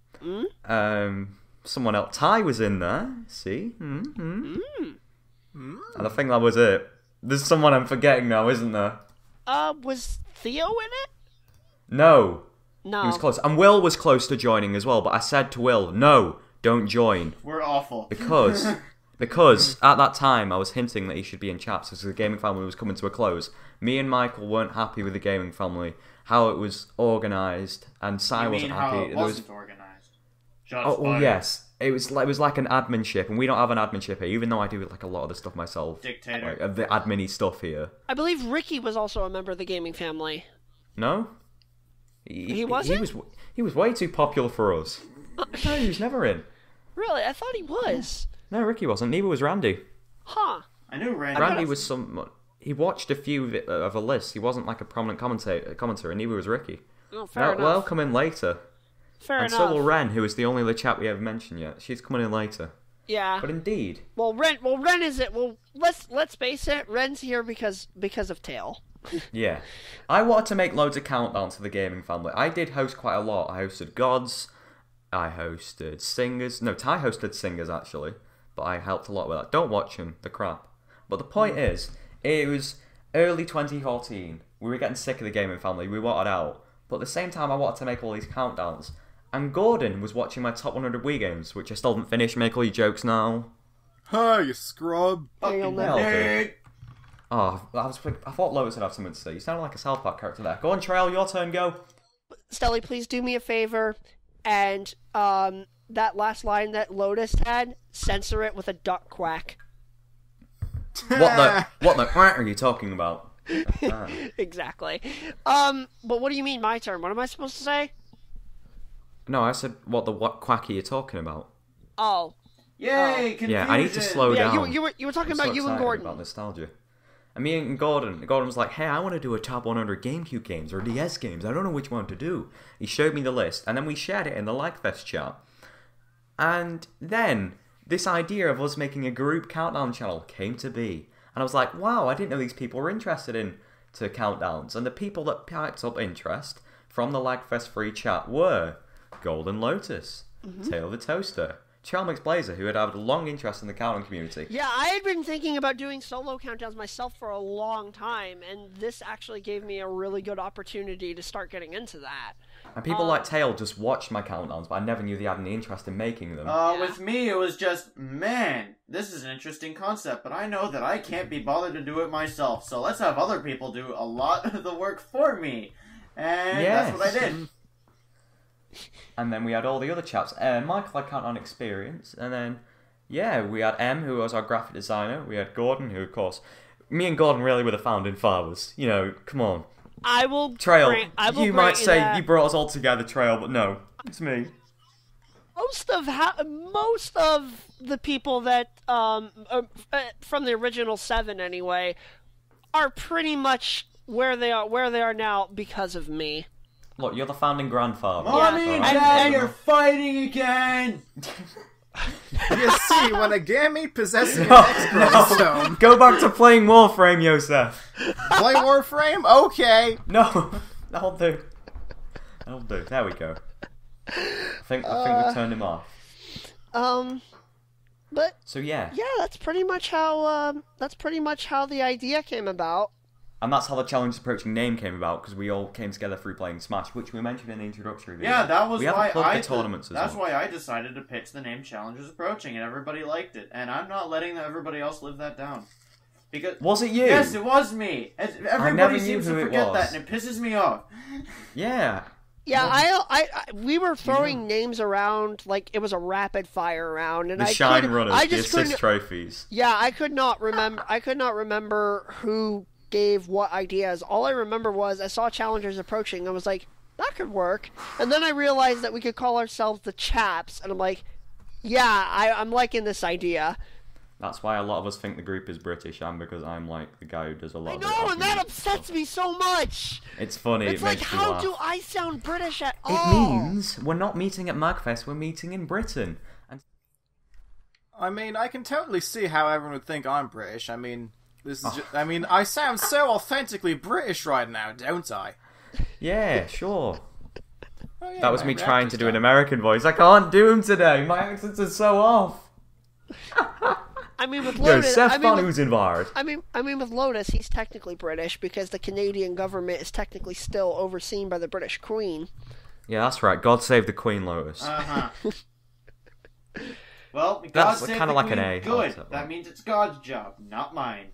Someone else, Ty was in there. See? And I think that was it. There's someone I'm forgetting now, isn't there? Was Theo in it? No. No. He was close. And Will was close to joining as well, but I said to Will, no, don't join. We're awful. Because at that time I was hinting that he should be in chaps because the gaming family was coming to a close. Me and Michael weren't happy with the gaming family, how it was organised, and Sai You mean wasn't how happy. it wasn't organised? Shots Oh, well, fired. yes. It was like an admin ship, and we don't have an admin ship here, even though I do like a lot of the stuff myself. Dictator. Like, the admin-y stuff here. I believe Ricky was also a member of the gaming family. No? He wasn't? He was way too popular for us. No, he was never in. Really? I thought he was. No, Ricky wasn't. Neither was Randy. Huh. I knew Randy. Randy was some... He watched a few of a list. He wasn't like a prominent commentator, and neither was Ricky. Oh, fair enough. They'll come in later. Fair And enough. so will Ren, who is the only other chap we haven't mentioned yet. She's coming in later. Yeah. But indeed... Well, Ren is it. Well, let's face it. Ren's here because of Tail. Yeah. I wanted to make loads of countdowns to the gaming family. I did host quite a lot. I hosted Gods. I hosted Singers. No, Ty hosted Singers, actually. But I helped a lot with that. Don't watch him. They're crap. But the point is, it was early 2014. We were getting sick of the gaming family. We wanted out. But at the same time, I wanted to make all these countdowns. And Gordon was watching my top 100 Wii games, which I still haven't finished. Make all your jokes now. Hi, you scrub. You'll never- Nerd. Oh, I thought Lotus would have something to say. You sounded like a South Park character there. Go on, Trail, your turn, go. Stelly, please do me a favor, and that last line that Lotus had, censor it with a duck quack. What the quack are you talking about? Exactly. But what do you mean my turn? What am I supposed to say? No, I said what quack are you talking about? Oh. Yay, confusion. Yeah, I need to slow Yeah, down. you were talking I'm about so you and excited Gordon. about nostalgia. And me and Gordon was like, hey, I want to do a top 100 GameCube games or DS games. I don't know which one to do. He showed me the list, and then we shared it in the LikeFest chat. And then this idea of us making a group countdown channel came to be. And I was like, wow, I didn't know these people were interested in to countdowns. And the people that picked up interest from the LikeFest free chat were Golden Lotus, Tail the Toaster, Chalmix Blazer, who had a long interest in the countdown community. Yeah, I had been thinking about doing solo countdowns myself for a long time, and this actually gave me a really good opportunity to start getting into that. And people like Tail just watched my countdowns, but I never knew they had any interest in making them. With me, it was just, man, this is an interesting concept, but I know that I can't be bothered to do it myself, so let's have other people do a lot of the work for me. And that's what I did. And then we had all the other chaps. Michael, I countdown experience. And then, yeah, we had M, who was our graphic designer. We had Gordon, who, of course, me and Gordon really were the founding fathers. You know, come on. I will Trail, grant, you might say you brought us all together, Trail, but no, it's me. most of the people that from the original 7 anyway are pretty much where they are now because of me. Look, you're the founding grandfather. Mommy and Dad are fighting again! You see, when a gamete possesses an X-chromosome... Go back to playing Warframe, Yosef. Play Warframe? Okay. No, that'll do. That'll do. There we go. I think we turned him off. But So yeah, that's pretty much how the idea came about. and that's how the Challenge Approaching name came about, because we all came together through playing Smash, which we mentioned in the introductory video. Yeah, that was we why haven't plugged the tournaments as That's well. why I decided to pitch the name Challengers Approaching, and everybody liked it. And I'm not letting everybody else live that down. Because Was it you? yes, it was me. Everybody never knew seems to who it forget was. that, and it pisses me off. Yeah. Yeah, we were throwing names around like it was a rapid fire round, and The I Shine couldn't- Runners, I the just assist couldn't. trophies. Yeah, I could not remember who gave what ideas. All I remember was I saw challengers approaching. I was like, that could work. And then I realized that we could call ourselves the Chaps, and I'm like, yeah, I'm liking this idea. That's why a lot of us think the group is British, and because I'm like the guy who does a lot I of know, it. and that upsets me so much. It's funny. It's it like, makes me how laugh. do I sound British at It all? means we're not meeting at Magfest. We're meeting in Britain. And I mean, I can totally see how everyone would think I'm British. I mean, this is I mean, I sound so authentically British right now, don't I? yeah, sure. Oh, yeah, That was my me trying to do an Raptor American voice. I can't do him today. My accents are so off. I mean, with Yo, Lotus, Seth who's involved. I mean, with Lotus, he's technically British because the Canadian government is technically still overseen by the British Queen. Yeah, that's right. God save the Queen, Lotus. Well, God That's save kinda the like Queen. an A. Good. That's That means it's God's job, not mine.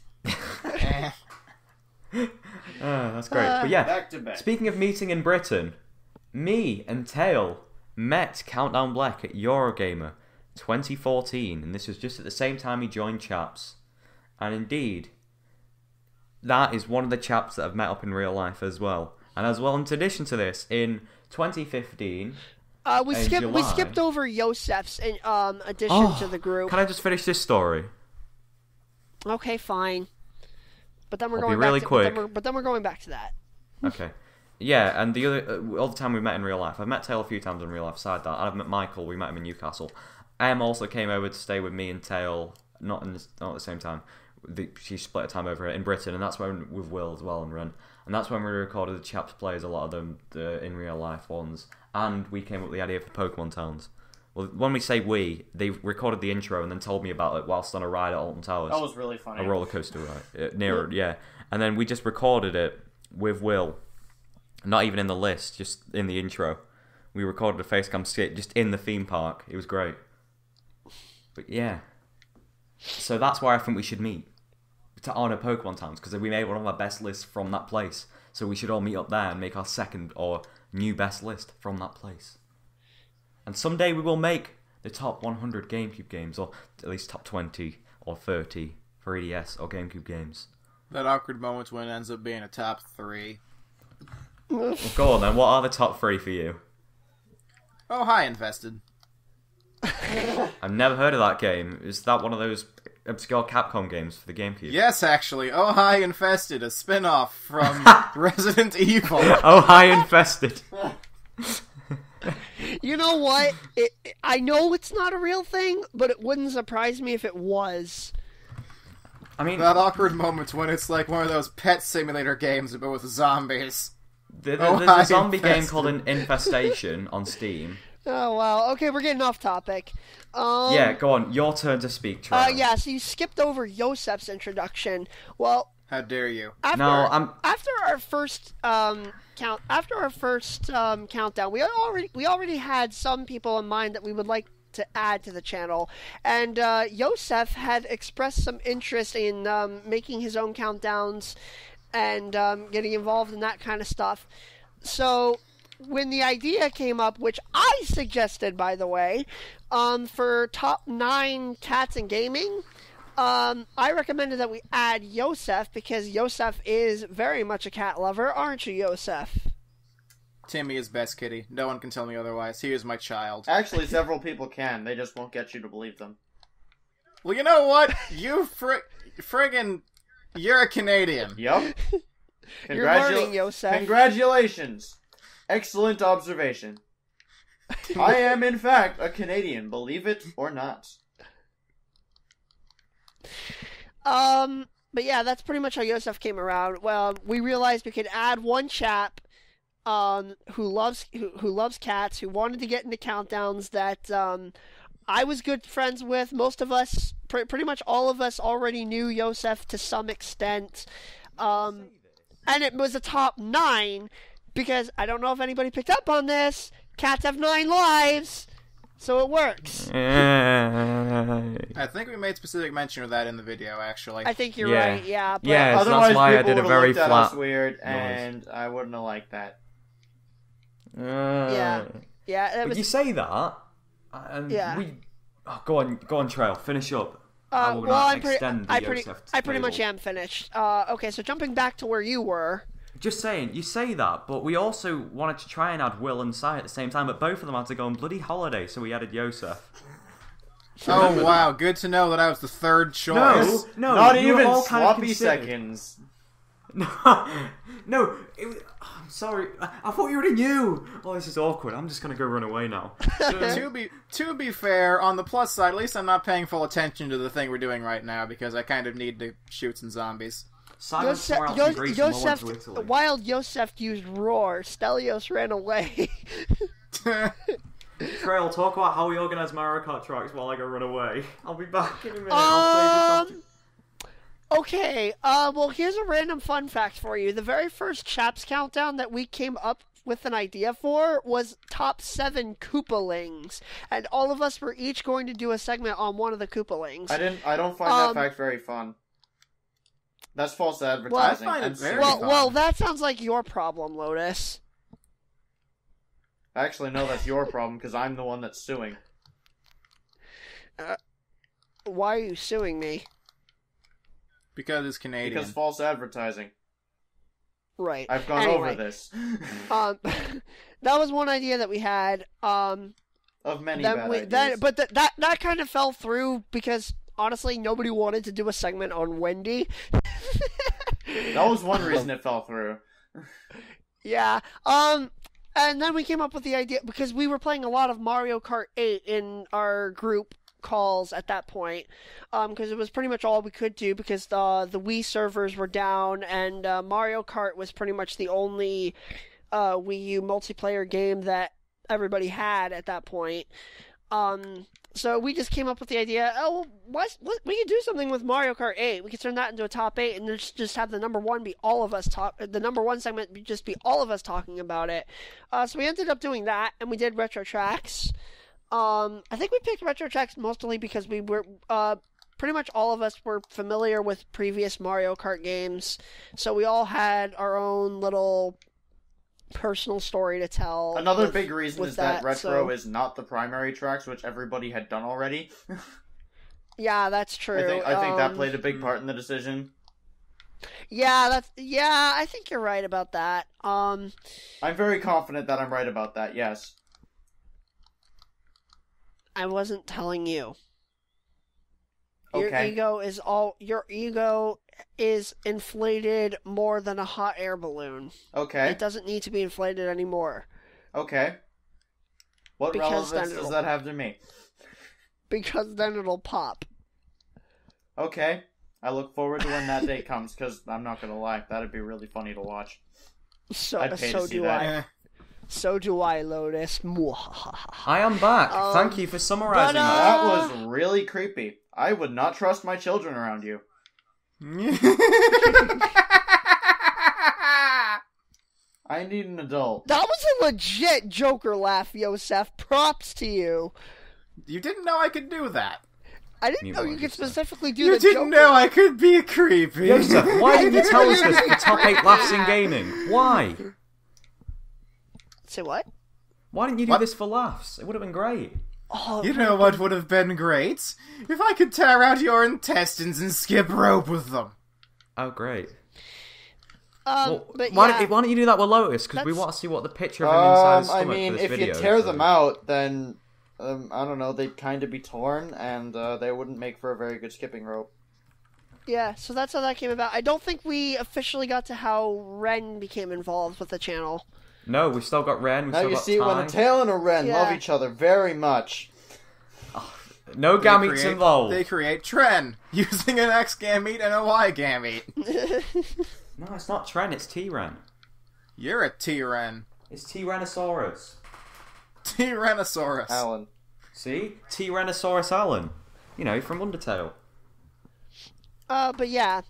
That's great. But yeah, Back to back. speaking of meeting in Britain, me and Tail met Countdown Black at Eurogamer 2014, and this was just at the same time he joined Chaps. And indeed, that is one of the chaps that I've met up in real life as well. And as well, in addition to this, in 2015... We July. skipped over Yosef's addition to the group. Can I just finish this story? Okay, fine. But then we're I'll going be really back to, quick. But then we're going back to that. Okay. Yeah, and the other all the time we met in real life. I've met Tail a few times in real life. Aside that, I've met Michael. We met him in Newcastle. Em also came over to stay with me and Tail, not at the same time. She split a time over in Britain, and that's when with Will as well and Ren. And that's when we recorded the Chaps plays, a lot of them, the in real life ones. And we came up with the idea for Pokemon Towns. Well, when we say we, they recorded the intro and then told me about it whilst on a ride at Alton Towers. That was really funny. A roller coaster ride. Yeah. And then we just recorded it with Will. Not even in the list, just in the intro. We recorded a facecam skit just in the theme park. It was great. But yeah. So that's why I think we should meet. To honour Pokemon Towns, because we made one of our best lists from that place. So we should all meet up there and make our second or new best list from that place. And someday we will make the top 100 GameCube games, or at least top 20 or 30 for 3DS or GameCube games. That awkward moment when it ends up being a top 3. Well, go on then, what are the top 3 for you? Oh, hi, Infested. I've never heard of that game. Is that one of those obscure Capcom games for the GameCube? Yes, actually. Oh, hi, Infested, a spin-off from Resident Evil. Oh, hi, Infested. You know what? I know it's not a real thing, but it wouldn't surprise me if it was. I mean, That awkward moment when it's like one of those pet simulator games, but with zombies. there's hi, a zombie game Infested. called Infestation on Steam. Oh, wow. Okay, we're getting off topic. Yeah, go on. Your turn to speak, Trevor. Yeah, so you skipped over Yosef's introduction. Well, How dare you? after our first countdown, we already had some people in mind that we would like to add to the channel, and Yosef had expressed some interest in making his own countdowns and getting involved in that kind of stuff. So when the idea came up, which I suggested, by the way, for top 9 cats in gaming, I recommended that we add Yosef because Yosef is very much a cat lover, aren't you, Yosef? Timmy is best kitty. No one can tell me otherwise. He is my child. Actually, several people can. They just won't get you to believe them. Well, you know what? You friggin'... You're a Canadian. Yup. You're learning, Yosef. Congratulations. Excellent observation. I am, in fact, a Canadian, believe it or not. But yeah, that's pretty much how Yosef came around. Well, we realized we could add one chap who loves cats, who wanted to get into countdowns, that I was good friends with. Most of us, pretty much all of us, already knew Yosef to some extent. And it was a top 9, because I don't know if anybody picked up on this. Cats have 9 lives, so it works. I think we made specific mention of that in the video, actually. I think you're Yeah. right, yeah. But Yeah, so Otherwise, that's why I people did a would've very looked at us flat weird, noise. and I wouldn't have liked that. Yeah, that But was. you say that, and Yeah. go on, Trail. Finish up. I will Well, not I Yosef pretty much table. am finished. Okay, so jumping back to where you were. Just saying, you say that, but we also wanted to try and add Will and Sai at the same time, but both of them had to go on bloody holiday, so we added Yosef. Oh, wow. Good to know that I was the third choice. No, Not you were even all kind of sloppy considered. seconds. No, I'm sorry. I thought you already knew. Oh, this is awkward. I'm just gonna go run away now. To be fair, on the plus side, at least I'm not paying full attention to the thing we're doing right now, because I kind of need to shoot some zombies. Simon somewhere else in Greece and went to Italy. While Yosef used roar, Stelios ran away. Trail, talk about how we organise Mario Kart tracks while I go run away. I'll be back in a minute. I'll play this. Okay, well, here's a random fun fact for you. The very first Chaps Countdown that we came up with an idea for was top 7 Koopalings, and all of us were each going to do a segment on one of the Koopalings. I don't find that fact very fun. That's false advertising. Well, I find it very fun. Well, that sounds like your problem, Lotus. Actually, no, that's your problem, because I'm the one that's suing. Why are you suing me? Because it's Canadian. Because false advertising. Right. I've gone over this. That was one idea that we had. Of many bad ideas. But that kind of fell through because, honestly, nobody wanted to do a segment on Wendy. That was one reason it fell through. Yeah. And then we came up with the idea, because we were playing a lot of Mario Kart 8 in our group calls at that point, because it was pretty much all we could do, because the Wii servers were down, and Mario Kart was pretty much the only Wii U multiplayer game that everybody had at that point. So we just came up with the idea, we could do something with Mario Kart 8. We could turn that into a top 8 and just have the number one be all of us the number one segment just be all of us talking about it. So we ended up doing that, and we did Retro Tracks. I think we picked Retro Tracks mostly because we were, pretty much all of us were familiar with previous Mario Kart games, so we all had our own little personal story to tell. Another big reason is that Retro is not the primary tracks, which everybody had done already. Yeah, that's true. I think that played a big part in the decision. Yeah, I think you're right about that. I'm very confident that I'm right about that, yes. I wasn't telling you. Okay. Your ego is inflated more than a hot air balloon. Okay. It doesn't need to be inflated anymore. Okay. What relevance does that have to me? Because then it'll pop. Okay. I look forward to when that day comes, because I'm not going to lie, that'd be really funny to watch. I'd pay to see that. So do I, Lotus. I am back. Thank you for summarizing that. That was really creepy. I would not trust my children around you. I need an adult. That was a legit Joker laugh, Yosef. Props to you. You didn't know I could do that. I didn't know you could specifically do the Joker. You didn't know I could be creepy. Yosef, why didn't you tell us this for top 8 laughs in gaming? Why? Say what? Why didn't you do this for laughs? It would have been great. Oh, you know what would have been great? If I could tear out your intestines and skip rope with them. Oh, great. But why don't you do that with Lotus? Because we want to see what the picture of him inside his stomach for this video. If you tear them out, then, I don't know, they'd kind of be torn, and they wouldn't make for a very good skipping rope. Yeah, so that's how that came about. I don't think we officially got to how Ren became involved with the channel. No, we've still got Ren. Now you see, when a tail and a Ren love each other very much. No gametes involved. They create Tren, using an X gamete and a Y gamete. No, it's not Tren, it's T-Ren. You're a T-Ren. It's Tyrannosaurus. Tyrannosaurus. Alan. See? Tyrannosaurus Alan. You know, from Undertale. But yeah,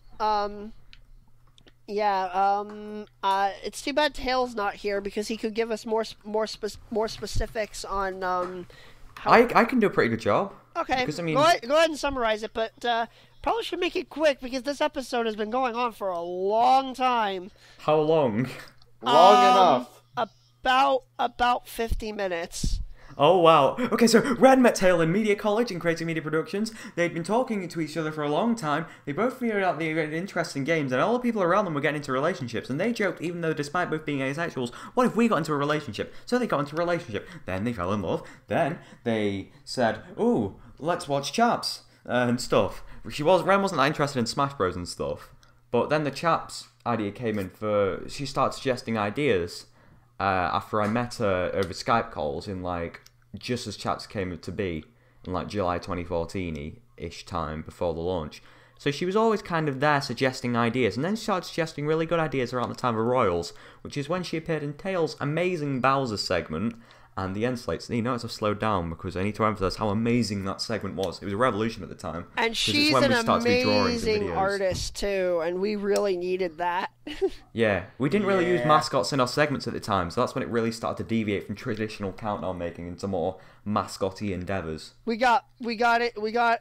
it's too bad Tails not here, because he could give us more specifics on how... I can do a pretty good job. Okay, because, I mean... go ahead and summarize it, but probably should make it quick, because this episode has been going on for a long time. How long? Long enough. About 50 minutes. Oh, wow. Okay, so Ren met Tail in Media College and Creative Media Productions. They'd been talking to each other for a long time. They both figured out they were interesting games, and all the people around them were getting into relationships. And they joked, even though despite both being asexuals, what if we got into a relationship? So they got into a relationship. Then they fell in love. Then they said, ooh, let's watch Chaps and stuff. Ren wasn't that interested in Smash Bros. And stuff. But then the Chaps idea came in she started suggesting ideas. After I met her over Skype calls in, just as Chaps came to be, in, July 2014-ish time, before the launch. So she was always kind of there suggesting ideas, and then she started suggesting really good ideas around the time of Royals, which is when she appeared in Tails' amazing Bowser segment, and the end slates. You notice I've slowed down because I need to emphasize how amazing that segment was. It was a revolution at the time. And she's an amazing artist too, and we really needed that. Yeah, we didn't really use mascots in our segments at the time, so that's when it really started to deviate from traditional countdown making into more mascotty endeavors. We started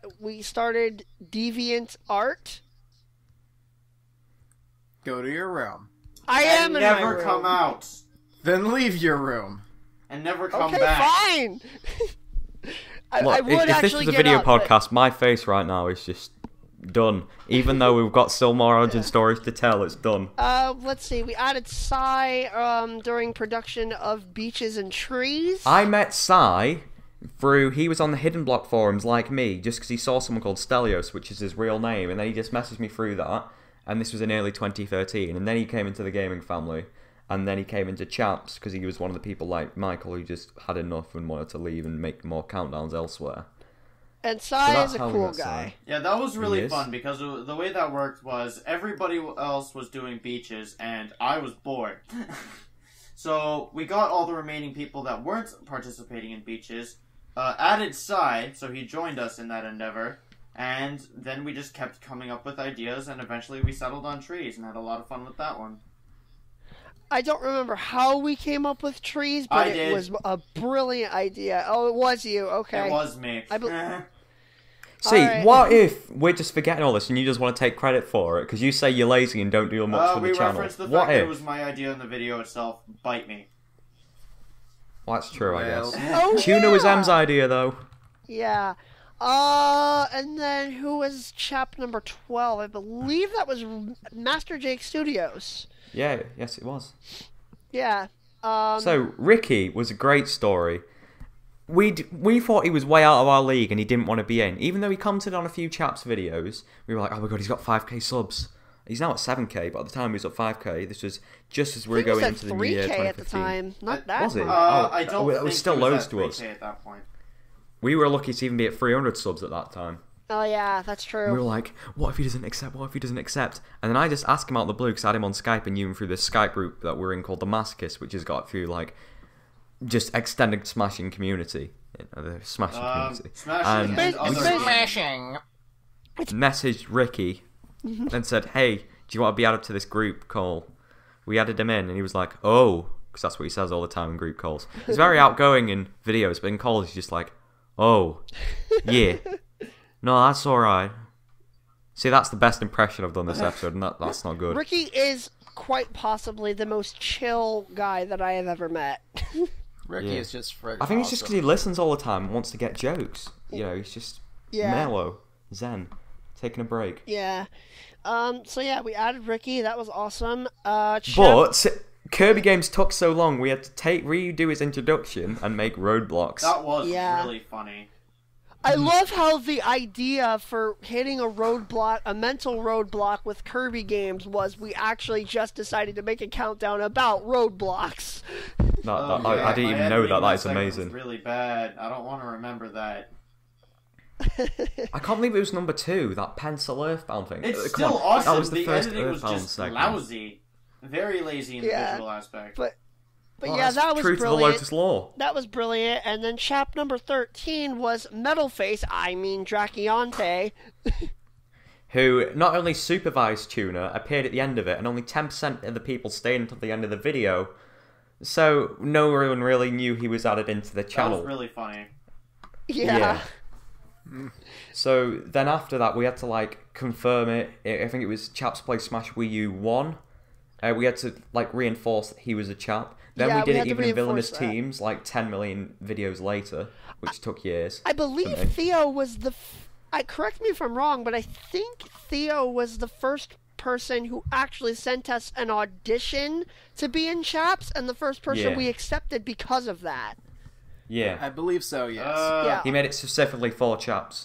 Deviant Art. Go to your room. I am in my room. Never come out. Then leave your room. And never come okay, back. Fine. I would if this was a video podcast, my face right now is just done. Even though we've got still more origin stories to tell, it's done. Let's see. We added Psy during production of Beaches and Trees. I met Psy through, he was on the Hidden Block forums like me, just because he saw someone called Stelios, which is his real name, and then he just messaged me through that, and this was in early 2013, and then he came into the gaming family. And then he came into Chaps because he was one of the people like Michael who just had enough and wanted to leave and make more countdowns elsewhere. And Psy is a cool guy. Yeah, that was really fun because the way that worked was everybody else was doing beaches and I was bored. So we got all the remaining people that weren't participating in beaches, added Psy, so he joined us in that endeavor, and then we just kept coming up with ideas and eventually we settled on trees and had a lot of fun with that one. I don't remember how we came up with trees, but it was a brilliant idea. Oh, it was you. Okay. It was me. See, what if we're just forgetting all this and you just want to take credit for it? Because you say you're lazy and don't do much for the channel. We referenced the fact that it was my idea in the video itself. Bite me. Well, that's true, I guess. Oh, Tuna was M's idea, though. Yeah. And then who was chap number 12? I believe that was Master Jake Studios. Yeah, yes it was. Yeah. So, Ricky was a great story. We thought he was way out of our league and he didn't want to be in. Even though he commented on a few Chaps videos, we were like, oh my god, he's got 5k subs. He's now at 7k, but at the time he was at 5k. This was just as we were going into the new year 2015. at the time. Not that was it? I don't think it was still loads to us. At that point. We were lucky to even be at 300 subs at that time. Oh yeah, that's true. And we were like, what if he doesn't accept? What if he doesn't accept? And then I just asked him out of the blue because I had him on Skype and knew him through this Skype group that we're in called The Masochist, which has got a few, like, just extended Smashing community. The Smashing community. Smashing. And Smashing. Messaged Ricky and said, hey, do you want to be added to this group call? We added him in and he was like, oh, because that's what he says all the time in group calls. He's very outgoing in videos, but in calls he's just like, oh, yeah. No, that's alright. See, that's the best impression I've done this episode, and that's not good. Ricky is quite possibly the most chill guy that I have ever met. Ricky is just friggin' I think it's awesome. just because he listens all the time and wants to get jokes. You know, he's just mellow, zen, taking a break. Yeah. So yeah, we added Ricky. That was awesome. But Kirby Games took so long, we had to redo his introduction and make roadblocks. That was really funny. I love how the idea for hitting a roadblock, a mental roadblock with Kirby Games was we actually just decided to make a countdown about roadblocks. I didn't even know that. That is amazing. Really bad. I don't want to remember that. I can't believe it was number 2, that Pencil Earthbound thing. It's still awesome. That was the first editing Earthbound was just segment. lousy. Very lazy in the visual aspect. But yeah, that was true brilliant. To the Lotus Law. That was brilliant. And then chap number 13 was Metalface, Draciante. Who not only supervised Tuna, appeared at the end of it, and only 10% of the people stayed until the end of the video. So no one really knew he was added into the channel. That was really funny. Yeah. So then after that, we had to like confirm it. I think it was Chaps Play Smash Wii U 1. We had to like reinforce that he was a chap. Then we did it even in Villainous Teams, like 10 million videos later, which took years. I believe Theo was the... correct me if I'm wrong, but I think Theo was the first person who actually sent us an audition to be in Chaps, and the first person we accepted because of that. Yeah. I believe so, yes. He made it specifically for Chaps.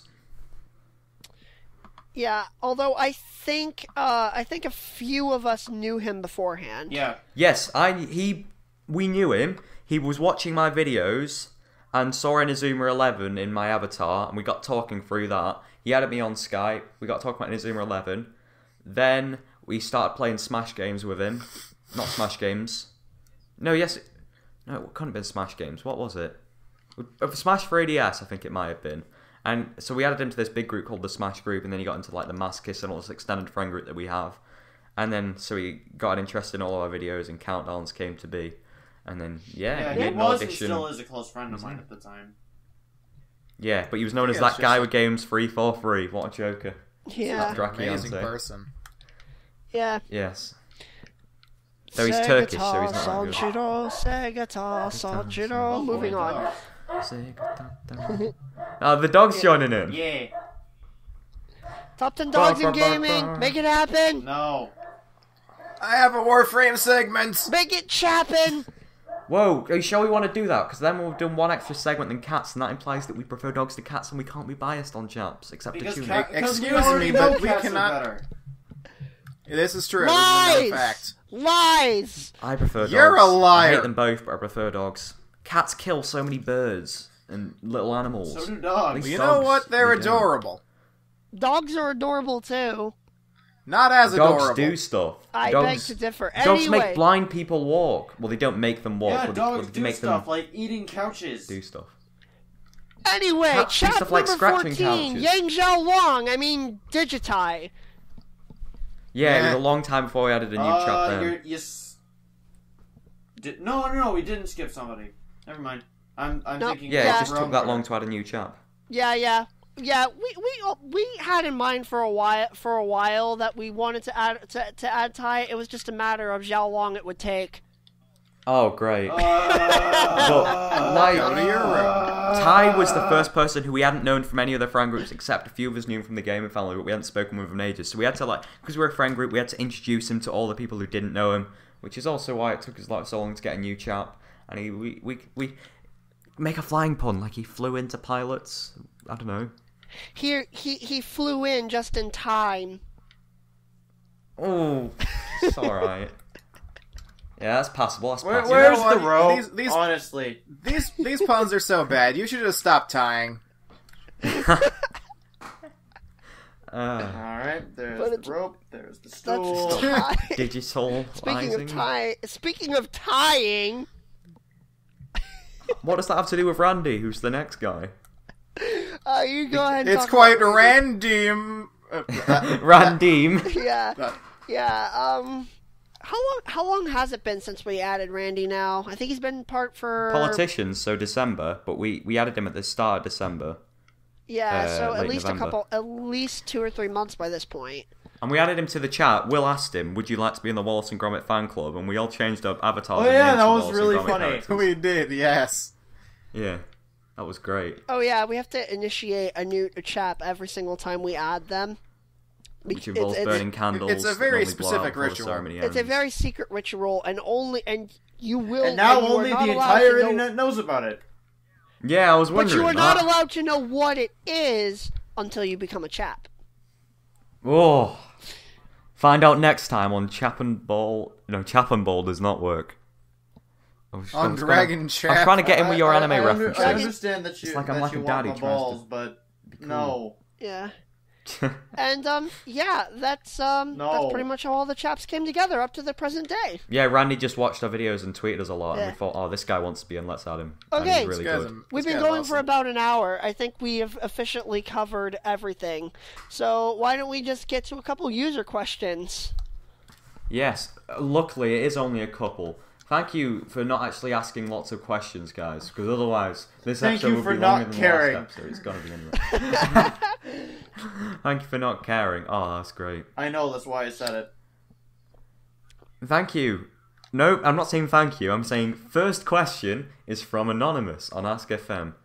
Yeah, although I think a few of us knew him beforehand. Yeah. Yes, we knew him. He was watching my videos, and saw Inazuma 11 in my avatar, and we got talking through that. He added me on Skype. We got talking about Inazuma 11. Then we started playing Smash games with him. Not Smash games. No, yes. No, it couldn't have been Smash games. What was it? Smash for ADS, I think it might have been. And so we added him to this big group called the Smash group, and then he got into like the Masochist and all this extended friend group that we have. And then so he got an interest in all our videos, and Countdowns came to be. And then yeah, he was and still is a close friend of mine at the time. Yeah, but he was known as that guy with games 343. What a joker! Yeah, amazing person. Yeah. Yes. Though he's Turkish, so he's not that good. Moving on. Oh, the dog's joining in. Yeah. Top 10 dogs in gaming. Make it happen. No. I have a Warframe segment. Make it chappin'. Whoa, are you sure we want to do that? Because then we've done one extra segment than cats, and that implies that we prefer dogs to cats, and we can't be biased on chaps, except because to tuna. Excuse me, but we cannot. This is true. Lies! This is a fact. Lies! I prefer dogs. You're a liar. I hate them both, but I prefer dogs. Cats kill so many birds and little animals. So do dogs. You know what? They're adorable. Dogs are adorable too. Not as adorable. Dogs do stuff. I beg to differ. Dogs Anyway. make blind people walk. Well, they don't make them walk. Yeah, but dogs they do make stuff them like eating couches. do stuff. Anyway, Cats do chap stuff like number scratching 14, couches. Yang Zhao Long, I mean Digitai. Yeah, it was a long time before we added a new chap then. No, we didn't skip somebody. Never mind. I'm thinking. Yeah, it just took that long to add a new chap. Yeah. We had in mind for a while that we wanted to add Tai. It was just a matter of how long it would take. Oh, great. Go to your room. Ty was the first person who we hadn't known from any other friend groups, except a few of us knew him from the gaming family, but we hadn't spoken with him in ages. So we had to, because we're a friend group, we had to introduce him to all the people who didn't know him, which is also why it took us so long to get a new chap. And we make a flying pun, like he flew into pilots. I don't know. He flew in just in time. Oh, it's alright. Yeah, that's passable. That's passable. Where's You know the what? rope? Honestly. These puns are so bad. You should just stop tying. Alright, there's the rope, there's the stool. Digital. Speaking of tying. What does that have to do with Randy, who's the next guy? You go ahead and It's talk quite about random. Randim. Yeah. How long has it been since we added Randy now? I think he's been part for... Politicians, so December, but we added him at the start of December. Yeah, so at least November. at least 2 or 3 months by this point. And we added him to the chat. Will asked him, would you like to be in the Wallace and Gromit fan club? And we all changed our avatars. Oh and yeah, names that to was Wallace really and Gromit funny. characters. We did, yes. Yeah, that was great. Oh yeah, we have to initiate a new chap every single time we add them. Which involves burning candles. It's a very normally blow out specific before the ritual. ceremony It's a ends. very secret ritual, and you will. And now you are only not the allowed entire to know- internet knows about it. Yeah, I was But wondering. you are not allowed to know what it is until you become a chap. Oh. Find out next time on Chap and Ball. No, Chap and Ball does not work. On Dragon Chap. I was trying to get in with your anime I references. understand that you, It's like I'm that like you a want daddy my trying to balls, but cool. no. Yeah. And yeah, that's pretty much how all the chaps came together up to the present day. Yeah, Randy just watched our videos and tweeted us a lot, Yeah. and we thought, oh, this guy wants to be in, let's add him. And Okay. he's really good. We've been going for about an hour. I think we have efficiently covered everything. So why don't we just get to a couple user questions? Yes, luckily it is only a couple. Thank you for not actually asking lots of questions, guys, because otherwise this Thank episode you would for be not longer than caring. the last episode. It's gonna be anyway. Thank you for not caring. Oh, that's great. I know, that's why I said it. Thank you. No, I'm not saying thank you. I'm saying first question is from Anonymous on Ask FM.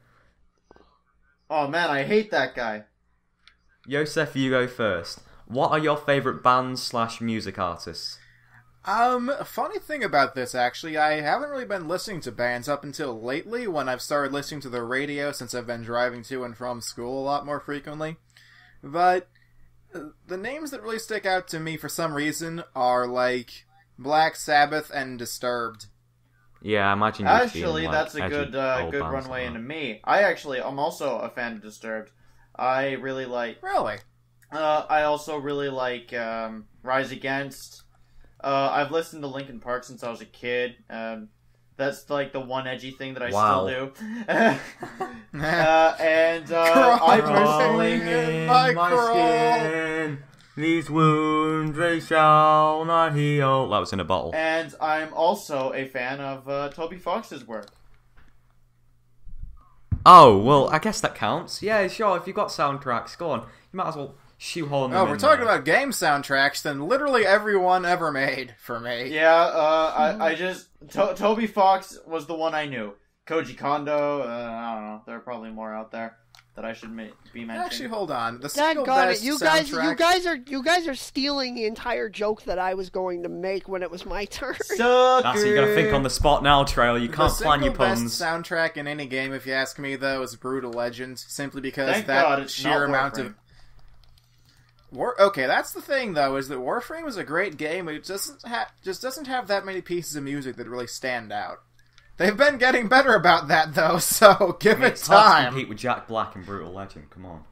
Oh man, I hate that guy. Yosef, you go first. What are your favourite bands / music artists? Funny thing about this, actually, I haven't really been listening to bands up until lately, when I've started listening to the radio since I've been driving to and from school a lot more frequently. But the names that really stick out to me for some reason are, like, Black Sabbath and Disturbed. Yeah, I imagine you Actually, being, that's a edgy good old good bands runway like into me. I'm also a fan of Disturbed. I really like. Really? I also really like Rise Against. I've listened to Linkin Park since I was a kid. That's like the one edgy thing that I Wow. still do. I personally, in my skin. These wounds they shall not heal. That was in a bottle. and I'm also a fan of Toby Fox's work. Oh, well, I guess that counts. Yeah, sure, if you've got soundtracks, go on. You might as well shoehorn them Oh, in we're talking there. about game soundtracks, then literally everyone ever made for me. Yeah, I just Toby Fox was the one I knew. Koji Kondo, I don't know. There are probably more out there that I should be mentioning. Actually, hold on. The single Daggone best it! You guys are stealing the entire joke that I was going to make when it was my turn. Sucker. That's it, you gotta think on the spot now, Trail. You can't The plan your single best puns. soundtrack in any game, if you ask me, though, is Brutal Legend, simply because Thank that God it's sheer not amount Warframe. of Okay, that's the thing, though, is that Warframe is a great game. It just doesn't have that many pieces of music that really stand out. They've been getting better about that, though, so give I mean, it it's hard to time. compete with Jack Black and Brutal Legend. Come on.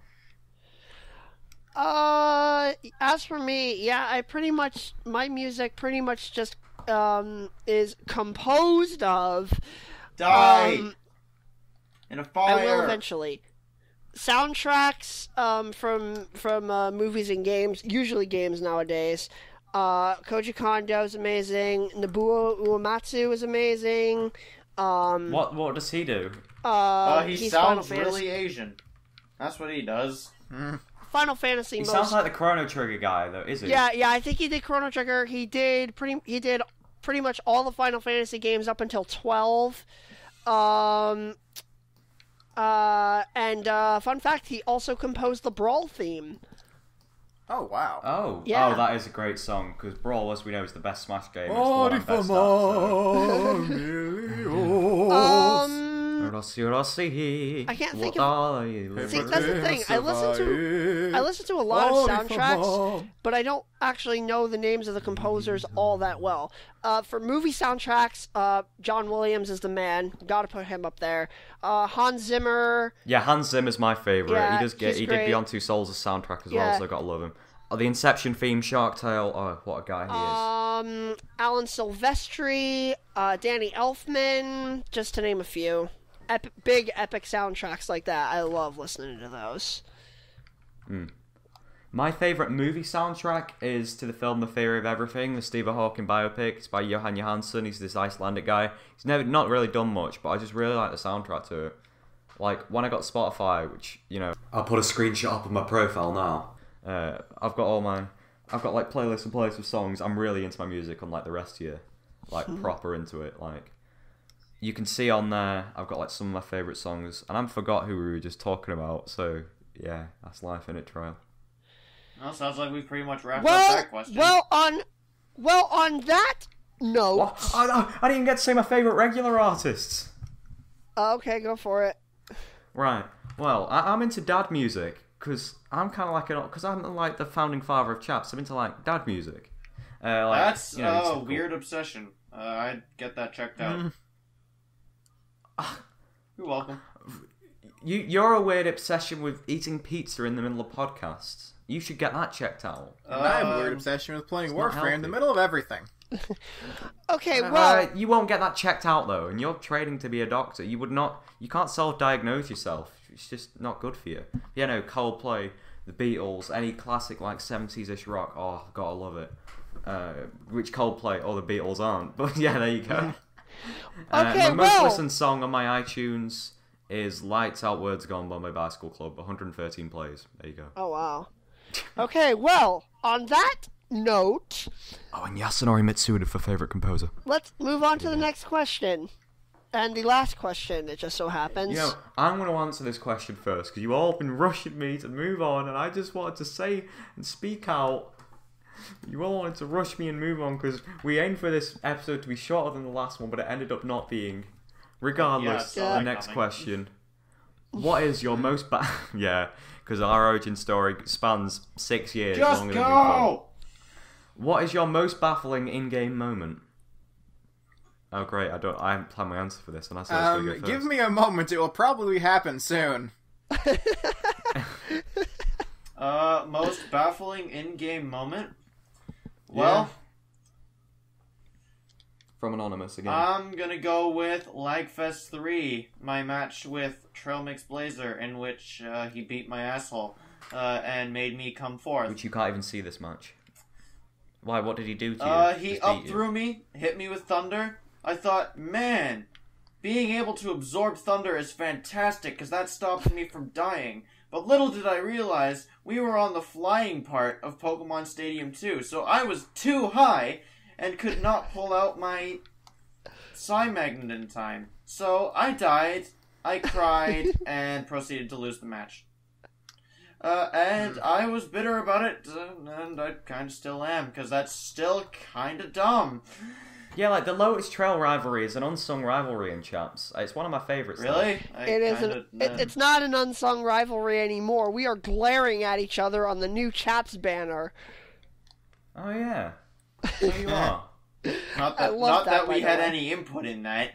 As for me, yeah, my music pretty much just is composed of Die in a fire. I will eventually. Soundtracks from movies and games, usually games nowadays. Koji Kondo is amazing. Nobuo Uematsu is amazing. What does he do? He he's Final sounds Fantasy. really Asian. That's what he does. Final Fantasy. He sounds like the Chrono Trigger guy, though, is he? Yeah, I think he did Chrono Trigger. He did pretty much all the Final Fantasy games up until 12. And fun fact, he also composed the Brawl theme. Oh, wow. Oh, Yeah. oh, that is a great song, because Brawl, as we know, is the best Smash game. It's the Oh, one I'm best at, so. I can't think What of- are you See, that's the thing. I listen to a lot of soundtracks, but I don't actually know the names of the composers all that well. For movie soundtracks, John Williams is the man. Gotta put him up there. Hans Zimmer. Yeah, Hans Zimmer's my favourite. Yeah, he did great. Beyond Two Souls' soundtrack as Yeah. well, so I gotta love him. Oh, the Inception theme, Shark Tale. Oh, what a guy he is. Alan Silvestri, Danny Elfman, just to name a few. Big epic soundtracks like that. I love listening to those. My favourite movie soundtrack is to the film The Theory of Everything, the Stephen Hawking biopic. It's by Johan Johansson. He's this Icelandic guy. He's not really done much, but I just really like the soundtrack to it. Like, when I got Spotify, which, you know, I'll put a screenshot up on my profile now. I've got like playlists and playlists of songs. I'm really into my music, unlike the rest of you. Like, proper into it. Like, you can see on there, I've got like some of my favourite songs, and I forgot who we were just talking about, so yeah, that's life in it, Trial. Well, sounds like we pretty much wrapped up that question. On that note. What? I didn't even get to say my favourite regular artists. Okay, go for it. Right. Well, I'm into dad music, because I'm kind of like because I'm like the founding father of chaps. I'm into like dad music. That's you know, a typical- weird obsession. I'd get that checked out. You're welcome. You're a weird obsession with eating pizza in the middle of podcasts. You should get that checked out. And I have a weird obsession with playing not Warframe in the healthy. middle of everything. Okay, well, You won't get that checked out though, and you're training to be a doctor. You can't self-diagnose yourself. It's just not good for you. You know, Coldplay, the Beatles, any classic like 70s-ish rock. Oh, gotta love it. Which Coldplay or the Beatles aren't, but yeah, there you go. Okay, my most well- listened song on my iTunes is "Lights Out, Words Gone" by my Bicycle Club. 113 plays. There you go. oh wow. Okay, well, on that note, Oh, and Yasunori Mitsuda for favorite composer. let's move on to the next question. And the last question, it just so happens. You know, I'm going to answer this question first because you all been rushing me to move on, and I just wanted to say and speak out. You all wanted to rush me and move on because we aimed for this episode to be shorter than the last one, but it ended up not being. Regardless, Yeah, the next question. What is your most yeah, because our origin story spans 6 years. Just longer than we thought. go! What is your most baffling in-game moment? Oh great! I haven't planned my answer for this, and I said I was going to go first. Give me a moment. It will probably happen soon. Most baffling in-game moment? Well, from Anonymous again. I'm gonna go with Lagfest 3, my match with Trail Mix Blazer, in which he beat my asshole and made me come forth. Which you can't even see this match. Why? What did he do to you? He up threw me, hit me with thunder. I thought, man, being able to absorb thunder is fantastic because that stops me from dying. But little did I realize we were on the flying part of Pokemon Stadium 2, so I was too high and could not pull out my Psy-Magnet in time. So I died, I cried, and proceeded to lose the match. And I was bitter about it, and I kind of still am, because that's still kind of dumb. Yeah, like the Lotus Trail rivalry is an unsung rivalry in Chaps. It's one of my favourites. Really? It's not an unsung rivalry anymore. We are glaring at each other on the new Chaps banner. Oh yeah. So you are. Not that we had any input in that.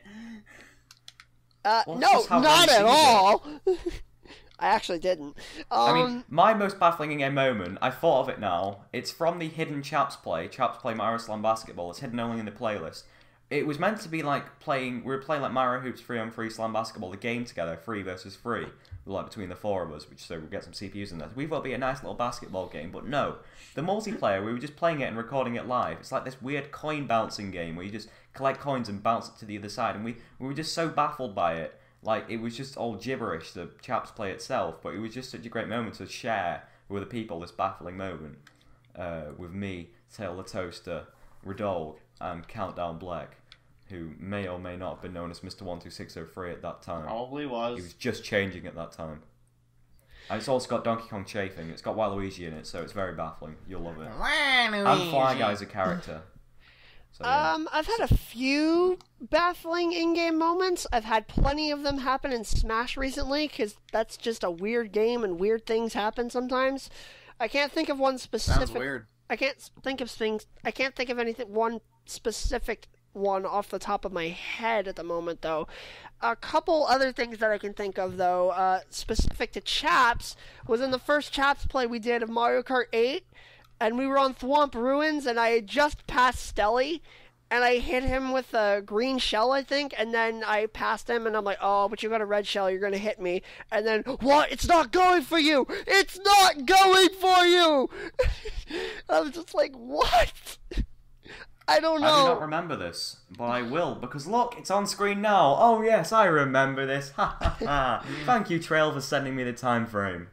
Well, no, not at all. I actually didn't. I mean, my most baffling in-game moment, I thought of it now, it's from the hidden Chaps Play Mario Slam Basketball. It's hidden only in the playlist. It was meant to be like we were playing like Mario Hoops 3-on-3 Slam Basketball, the game together, 3 versus 3, like between the 4 of us, so we'll get some CPUs in there. So we thought it'd be a nice little basketball game, but no. The multiplayer, we were just playing it and recording it live. It's like this weird coin bouncing game where you just collect coins and bounce it to the other side, and we were just so baffled by it. Like, it was just all gibberish, the Chaps Play itself, but it was just such a great moment to share with other people, this baffling moment, with me, Tail the Toaster, Radolg, and Countdown Black, who may or may not have been known as Mr. 12603 at that time. Probably was. He was just changing at that time. And it's also got Donkey Kong chafing, it's got Waluigi in it, so it's very baffling. You'll love it. Waluigi. And Fly Guy's a character. So, yeah. I've had a few baffling in-game moments. I've had plenty of them happen in Smash recently, because that's just a weird game and weird things happen sometimes. I can't think of one specific... Sounds weird. I can't think of anything, one specific one off the top of my head at the moment, though. A couple other things that I can think of, though, specific to Chaps, was in the first Chaps Play we did of Mario Kart 8, and we were on Thwomp Ruins, and I had just passed Stelly, and I hit him with a green shell, I think, and then I passed him, and I'm like, oh, but you got a red shell, you're going to hit me. And then, what? It's not going for you! It's not going for you! I was just like, what? I don't know. I do not remember this, but I will, because look, it's on screen now. Oh yes, I remember this. Ha ha ha. Thank you, Trail, for sending me the time frame.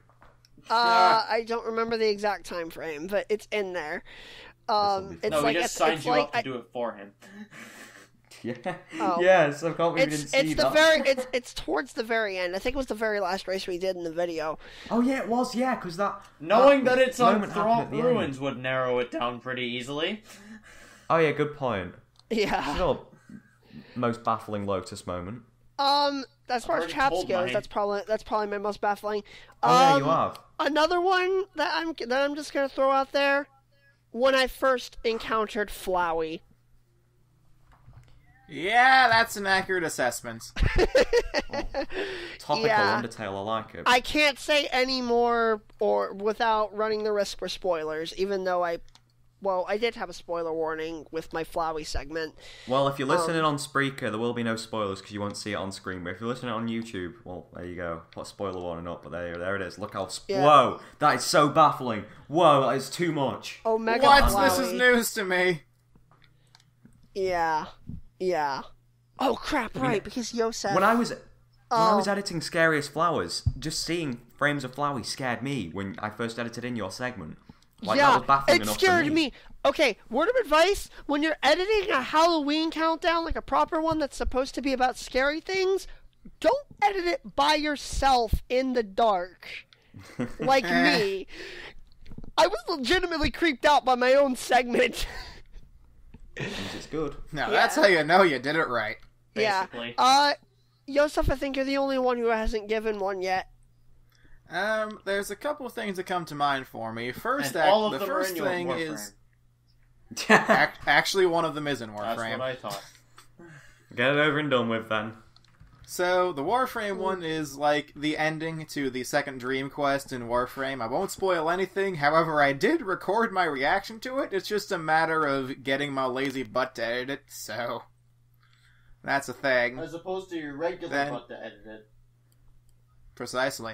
I don't remember the exact time frame, but it's in there. It's no, like, he just signed you up to do it for him. Yeah. Oh. Yes, I can't believe we didn't see that. It's towards the very end. I think it was the very last race we did in the video. Oh yeah, it was. Yeah, because knowing that it's on Thwomp Ruins would narrow it down pretty easily. Oh yeah, good point. Yeah. Sure. Most baffling Lotus moment. As far as Chaps goes, that's probably my most baffling. Oh yeah, you have. Another one that I'm just gonna throw out there, when I first encountered Flowey. Yeah, that's an accurate assessment. Topical Yeah. Undertale, I like it. I can't say any more or without running the risk for spoilers, even though I did have a spoiler warning with my Flowey segment. Well, if you're listening on Spreaker, there will be no spoilers because you won't see it on screen. But if you're listening on YouTube, well, there you go. Put a spoiler warning up, but there it is. Look how... Yeah. Whoa! That is so baffling. Whoa, that is too much. Omega What? Flowey. This is news to me. Yeah. Oh, crap, right, because Yosef... When I was editing Scariest Flowers, just seeing frames of Flowey scared me when I first edited in your segment. Like, that was baffling enough scared for me. Okay, word of advice, when you're editing a Halloween countdown, like a proper one that's supposed to be about scary things, don't edit it by yourself in the dark. Like me. I was legitimately creeped out by my own segment. Means it's good. Now, that's how you know you did it right. Basically. Yeah. Yosef, I think you're the only one who hasn't given one yet. There's a couple of things that come to mind for me. First, And all of the them first are in your thing Warframe. is actually one of them is in That's Warframe. what I thought. Get it over and done with then. So, the Warframe one is like the ending to the second Dream Quest in Warframe. I won't spoil anything, however, I did record my reaction to it. It's just a matter of getting my lazy butt to edit it, so that's a thing. As opposed to your regular butt to edit it. Precisely.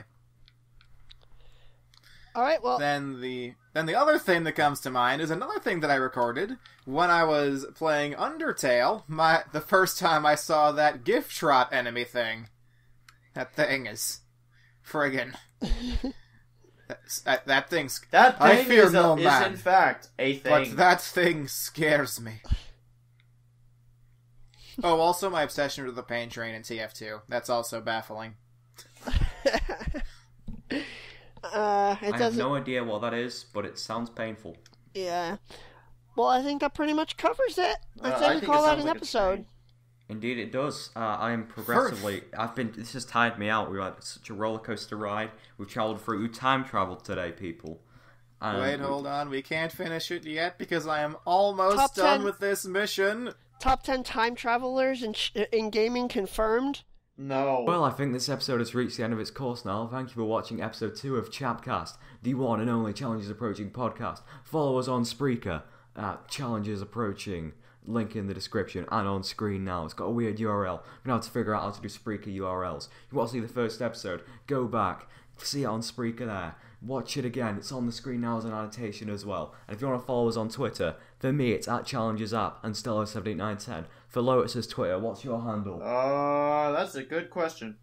Alright, well... Then the other thing that comes to mind is another thing that I recorded when I was playing Undertale. The first time I saw that gift trot enemy thing. That thing is friggin'. that thing's. That thing I fear is, no is man, in fact a thing. but that thing scares me. Oh, also my obsession with the pain train in TF2. That's also baffling. I have no idea what that is, but it sounds painful. Yeah. Well, I think that pretty much covers it. Let's I think call it that sounds an like episode. Indeed, it does. I am progressively. This has tired me out. We had such a roller coaster ride. We've travelled through. We time travelled today, people. Wait, hold on. We can't finish it yet because I am almost Top done 10. with this mission. Top 10 time travelers in gaming confirmed. No. Well, I think this episode has reached the end of its course now. Thank you for watching episode 2 of Chapcast, the one and only Challenges Approaching podcast. Follow us on Spreaker at Challenges Approaching. Link in the description and on screen now. It's got a weird URL. We're going to have to figure out how to do Spreaker URLs. If you want to see the first episode, go back. See it on Spreaker there. Watch it again. It's on the screen now as an annotation as well. And if you want to follow us on Twitter, for me it's at ChallengesApp and Stello78910. For Lotus's Twitter, what's your handle? That's a good question.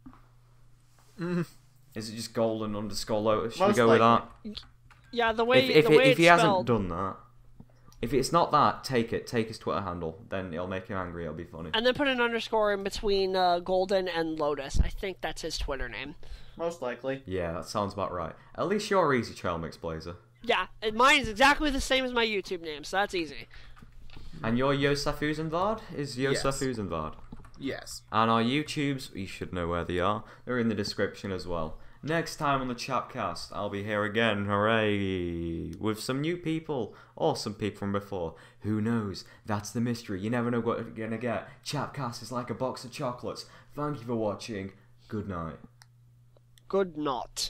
Is it just golden _ Lotus? Should Most we go likely. with that? Yeah, the way If it's he spelled. hasn't done that, if it's not that, take his Twitter handle. Then it'll make him angry. It'll be funny. And then put an underscore in between Golden and Lotus. I think that's his Twitter name. Most likely. Yeah, that sounds about right. At least you're easy, Trail Mix Blazer. Yeah, and mine is exactly the same as my YouTube name, so that's easy. And your Yosef Uzenvard is Yosef Yes. Uzenvard. Yes. And our YouTubes, you should know where they are. They're in the description as well. Next time on the Chapcast, I'll be here again, hooray! With some new people, or some people from before. Who knows? That's the mystery. You never know what you're gonna get. Chapcast is like a box of chocolates. Thank you for watching. Good night. Good night.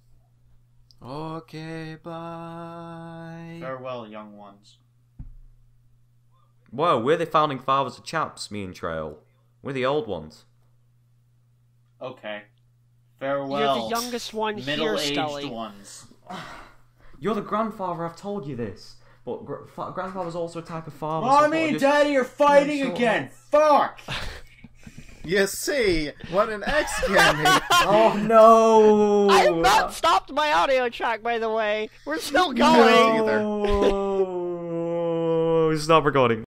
Okay, bye. Farewell, young ones. Whoa, we're the founding fathers of Chaps, me and Trail. We're the old ones. Okay. Farewell. You're the youngest one here, middle-aged Stelly. ones. You're the grandfather, I've told you this. But grandfather's also a type of father. so I Mommy thought and I'd Daddy are fighting Sure. again. Fuck! You see, what an ex-gaming. Oh no! I have not stopped my audio track, by the way. We're still going. either. No! Stop recording.